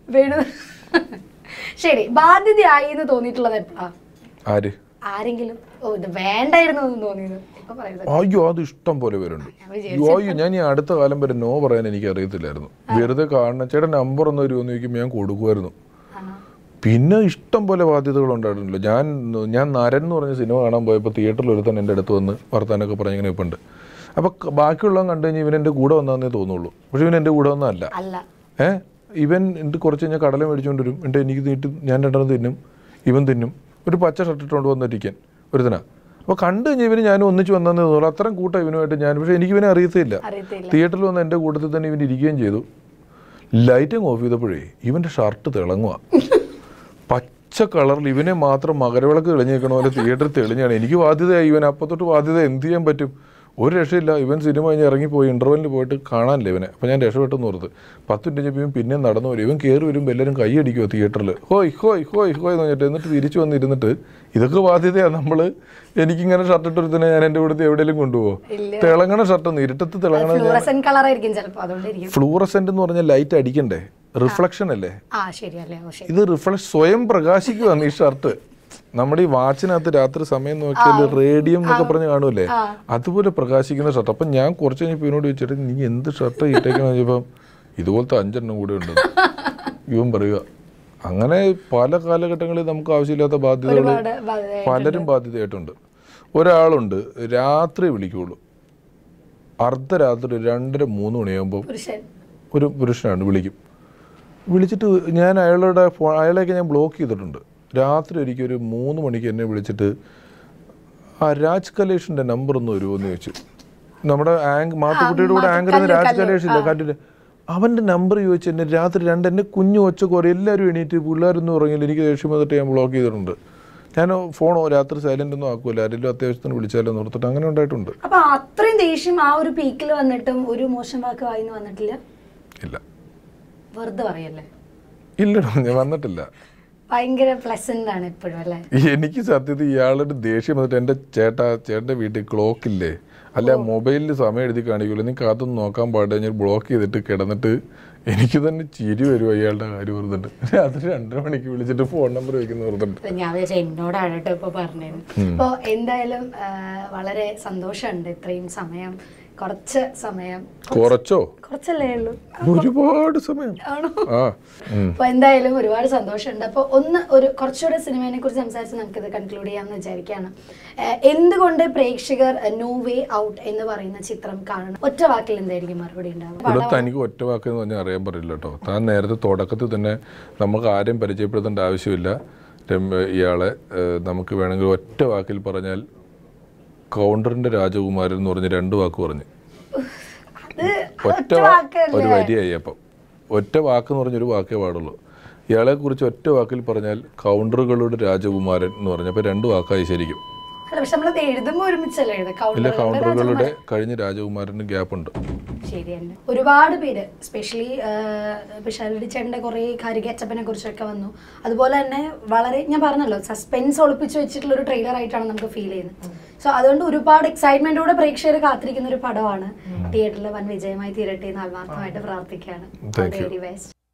ശരി, ബാധ്യതയായി എന്ന് തോന്നിയിട്ടുള്ളത് എപ്പോഴാ? ആര്? ആരെങ്കിലും ഇത് വേണ്ടായിരുന്നു എന്ന് തോന്നിയത്? അയ്യോ, അത് ഇഷ്ടം പോലെ പേരുണ്ട്. അയ്യോ, ഞാൻ ഈ അടുത്ത കാലം വരെ നോ പറയാൻ എനിക്ക് അറിയത്തില്ലായിരുന്നു. വെറുതെ കാണണം, ചേട്ടൻ നമ്പർ ഒന്ന് വരുമോ എന്ന് ചോദിക്കുമ്പോൾ ഞാൻ കൊടുക്കുമായിരുന്നു. പിന്നെ ഇഷ്ടം പോലെ ബാധ്യതകളുണ്ടായിരുന്നല്ലോ. ഞാൻ നരൻ എന്ന് പറഞ്ഞ സിനിമ കാണാൻ പോയപ്പോൾ തിയേറ്ററിൽ ഒരുത്തൻ എൻ്റെ അടുത്ത് വന്ന് വർത്താനൊക്കെ പറഞ്ഞിങ്ങനെ ഇപ്പം ഉണ്ട്. അപ്പോൾ ബാക്കിയുള്ളവൻ കണ്ടു കഴിഞ്ഞാൽ ഇവൻ എൻ്റെ കൂടെ വന്നതെന്നേ തോന്നുള്ളൂ. പക്ഷെ ഇവൻ എൻ്റെ കൂടെ വന്നതല്ല. ഇവൻ എന്നിട്ട് കുറച്ച് കഴിഞ്ഞാൽ കടല മേടിച്ചുകൊണ്ട് വരും. എന്നിട്ട് എനിക്ക് നീട്ടി ഞാൻ 2 തിന്നും, ഇവൻ തിന്നും. ഒരു പച്ച ഷർട്ട് ഇട്ടുകൊണ്ട് വന്നിരിക്കാൻ ഒരുത്തനാ. അപ്പോൾ കണ്ടു കഴിഞ്ഞാൽ ഇവന് ഞാനും ഒന്നിച്ച് വന്നതെന്നേ തോന്നുള്ളൂ. അത്രയും കൂട്ടം ഇവനുമായിട്ട് ഞാൻ. പക്ഷേ എനിക്ക് ഇവനെ അറിയത്തില്ല. തിയേറ്ററിൽ വന്ന് എൻ്റെ കൂട്ടത്തിൽ തന്നെ ഇവൻ ഇരിക്കുകയും ചെയ്തു. ലൈറ്റിങ് ഓഫ് ചെയ്തപ്പോഴേ ഇവൻ്റെ ഷർട്ട് തിളങ്ങുക, പച്ച കളറിൽ. ഇവനെ മാത്രം മകരവിളക്ക് തെളിഞ്ഞേക്കണ പോലെ തിയേറ്ററിൽ തെളിഞ്ഞാണ്. എനിക്ക് ബാധ്യതയായി. ഇവൻ അപ്പം തൊട്ട് ബാധ്യത. എന്ത് ചെയ്യാൻ പറ്റും? ഒരു രക്ഷയില്ല. ഇവൻ സിനിമ കഴിഞ്ഞ് ഇറങ്ങിപ്പോയി, ഇൻ്റർവെല്ലിൽ പോയിട്ട് കാണാനില്ല ഇവനെ. അപ്പോൾ ഞാൻ രക്ഷപ്പെട്ടെന്ന് ഓർത്ത് 10 മിനിറ്റ് കഴിഞ്ഞപ്പോൾ ഇവൻ പിന്നെ നടന്നു വരും. ഇവൻ കയറി വരുമ്പോൾ എല്ലാവരും കൈ അടിക്കുമോ തിയേറ്ററിൽ, ഹോയ് ഹോയ് ഹോയ് ഹോയ് എന്ന് പറഞ്ഞിട്ട്. എന്നിട്ട് തിരിച്ചു വന്നിരുന്നിട്ട് ഇതൊക്കെ ബാധ്യതയാണ്. എനിക്കിങ്ങനെ ഷർട്ട് ഇട്ടെടുത്തിനെ ഞാൻ എൻ്റെ കൂടെ എവിടെയെങ്കിലും കൊണ്ടുപോകും. തിളങ്ങണ ഷർട്ട്, ഇരുട്ടത്ത് തിളങ്ങണ. ഫ്ലൂറസെന്റ് എന്ന് പറഞ്ഞാൽ ലൈറ്റ് അടിക്കണ്ടേ, റിഫ്ലക്ഷൻ അല്ലേ ഇത്? സ്വയം പ്രകാശിക്കുവാണ് ഈ ഷർട്ട്. നമ്മുടെ ഈ വാച്ചിനകത്ത് രാത്രി സമയം നോക്കിയാൽ റേഡിയം എന്നൊക്കെ പറഞ്ഞ് കാണുമല്ലേ, അതുപോലെ പ്രകാശിക്കുന്ന ഷർട്ട്. അപ്പം ഞാൻ കുറച്ച് കഴിഞ്ഞപ്പോൾ ഇവനോട് ചോദിച്ചിട്ട് നീ എന്ത് ഷർട്ട് ഇട്ടേക്കെന്ന് ചോദിച്ചപ്പം ഇതുപോലത്തെ 5 എണ്ണം കൂടെ ഉണ്ട് ഇവൻ പറയുക. അങ്ങനെ പല കാലഘട്ടങ്ങളിൽ നമുക്ക് ആവശ്യമില്ലാത്ത ബാധ്യതകൾ പലരും ബാധ്യതയായിട്ടുണ്ട്. ഒരാളുണ്ട് രാത്രി വിളിക്കുള്ളൂ, അർദ്ധരാത്രി 2:30 3 മണിയാകുമ്പോൾ ഒരു പുരുഷനാണ് വിളിച്ചിട്ട് ഞാൻ അയാളെയൊക്കെ ഞാൻ ബ്ലോക്ക് ചെയ്തിട്ടുണ്ട്. രാത്രി ഒരിക്കൽ ഒരു 3 മണിക്ക് എന്നെ വിളിച്ചിട്ട് രാജ് കലേഷിൻ്റെ നമ്പർ ഒന്ന് വരുമോ എന്ന് ചോദിച്ചു. നമ്മുടെ മാത്തുക്കുട്ടിയുടെ കൂടെ ആങ്കർ രാജ് കലേഷ് ഇല്ല കാട്ടില്, അവൻ്റെ നമ്പർ ചോദിച്ചു. എന്നെ രാത്രി 2 എന്നെ കുഞ്ഞു ഒച്ചക്കോറി എല്ലാവരും എണീറ്റ്, പിള്ളേരൊന്നും ഉറങ്ങിയില്ല. എനിക്ക് ദേഷ്യം വന്നിട്ട് ഞാൻ ബ്ലോക്ക് ചെയ്തിട്ടുണ്ട്. ഞാൻ ഫോണോ രാത്രി സൈലന്റ് ഒന്നും ആക്കൂല, ആരെങ്കിലും അത്യാവശ്യത്തിന് വിളിച്ചാലോ നിർത്തിട്ട് അങ്ങനെ ഉണ്ടായിട്ടുണ്ട്. അപ്പൊ അത്രയും ദേഷ്യം ആ ഒരു പീക്കിൽ വന്നിട്ടും ഒരു മോശം വാക്ക് വായിന്ന് വന്നിട്ടില്ല? ഇല്ല, വെറുതെ പറയല്ലേ? ഇല്ലടോ, ഞാൻ വന്നിട്ടില്ല. ഭയങ്കര പ്ലസന്റ് ആണ് ഇപ്പോഴും അല്ലേ? എനിക്ക് സത്യത്തിൽ ഇയാളുടെ ദേഷ്യം വന്നിട്ട് എൻ്റെ ചേട്ടൻ്റെ വീട്ടിൽ ക്ലോക്കില്ലേ, അല്ല മൊബൈലിൽ സമയം എഴുതി കാണിക്കൂല, നീ കാത്തൊന്നും നോക്കാൻ പാടില്ല. ഞാൻ ബ്ലോക്ക് ചെയ്തിട്ട് കിടന്നിട്ട് എനിക്ക് തന്നെ ചിരി വരും അയാളുടെ കാര്യം ഓർത്തിട്ട്. രാത്രി 2:30 മണിക്ക് വിളിച്ചിട്ട് ഫോൺ നമ്പർ വയ്ക്കുന്ന ഓർത്തിട്ട് ഞാൻ എന്നോടാണ് കേട്ടോ ഇപ്പൊ പറഞ്ഞത്. അപ്പോൾ എന്തായാലും വളരെ സന്തോഷമുണ്ട് ഇത്രയും സമയം, കുറച്ച് സമയം, കുറച്ചല്ലേ ഉള്ളൂ, ഒരുപാട് സമയം ആണോ? അപ്പൊ എന്തായാലും ഒരുപാട് സന്തോഷമുണ്ട്. അപ്പോൾ കുറച്ചുകൂടെ സിനിമയെ കുറിച്ച് സംസാരിച്ച് നമുക്കിത് കൺക്ലൂഡ് ചെയ്യാമെന്ന് വിചാരിക്കുകയാണ്. എന്തുകൊണ്ട് പ്രേക്ഷകർ നോ വേ ഔട്ട് എന്ന് പറയുന്ന ചിത്രം കാണണം? ഒറ്റ വാക്കിൽ എന്തായിരിക്കും മറുപടി ഉണ്ടാവും? തനിക്ക് ഒറ്റ വാക്കെന്ന് പറഞ്ഞാൽ അറിയാൻ പറ്റില്ല കേട്ടോ. താൻ നേരത്തെ തുടക്കത്തിൽ തന്നെ നമുക്ക് ആരെയും പരിചയപ്പെടുത്തേണ്ട ആവശ്യമില്ല. ഇയാളെ നമുക്ക് വേണമെങ്കിൽ ഒറ്റ വാക്കിൽ പറഞ്ഞാൽ കൗണ്ടറിന്റെ രാജകുമാരൻ എന്ന് പറഞ്ഞ് 2 വാക്ക് പറഞ്ഞു. ഒരു വരിയായി. അപ്പം ഒറ്റ വാക്ക് എന്ന് പറഞ്ഞൊരു വാക്കേ പാടുള്ളൂ. ഇയാളെ കുറിച്ച് ഒറ്റ വാക്കിൽ പറഞ്ഞാൽ കൗണ്ടറുകളുടെ രാജകുമാരൻ എന്ന് പറഞ്ഞപ്പോൾ 2 വാക്കായി ശരിക്കും. ഇല്ല, കൗണ്ടറുകളുടെ കഴിഞ്ഞ രാജകുമാരന് ഗ്യാപ്പ് ഉണ്ട്. ശരിയല്ല, ഒരുപാട് പേര് സ്പെഷ്യലി പിഷാരടി ചേട്ടൻ്റെ കുറേ കാര്യച്ചപ്പനെ കുറിച്ചൊക്കെ വന്നു. അതുപോലെ തന്നെ വളരെ ഞാൻ പറഞ്ഞല്ലോ സസ്പെൻസ് ഒളിപ്പിച്ച് വെച്ചിട്ടുള്ള ഒരു ട്രെയിലർ ആയിട്ടാണ് നമുക്ക് ഫീൽ ചെയ്യുന്നത്. സോ അതുകൊണ്ട് ഒരുപാട് എക്സൈറ്റ്മെന്റോടെ പ്രേക്ഷകർ കാത്തിരിക്കുന്ന ഒരു പടമാണ്. തിയേറ്ററിൽ വൻ വിജയമായി തീരട്ടെ എന്ന് ആത്മാർത്ഥമായിട്ട് പ്രാർത്ഥിക്കുകയാണ്.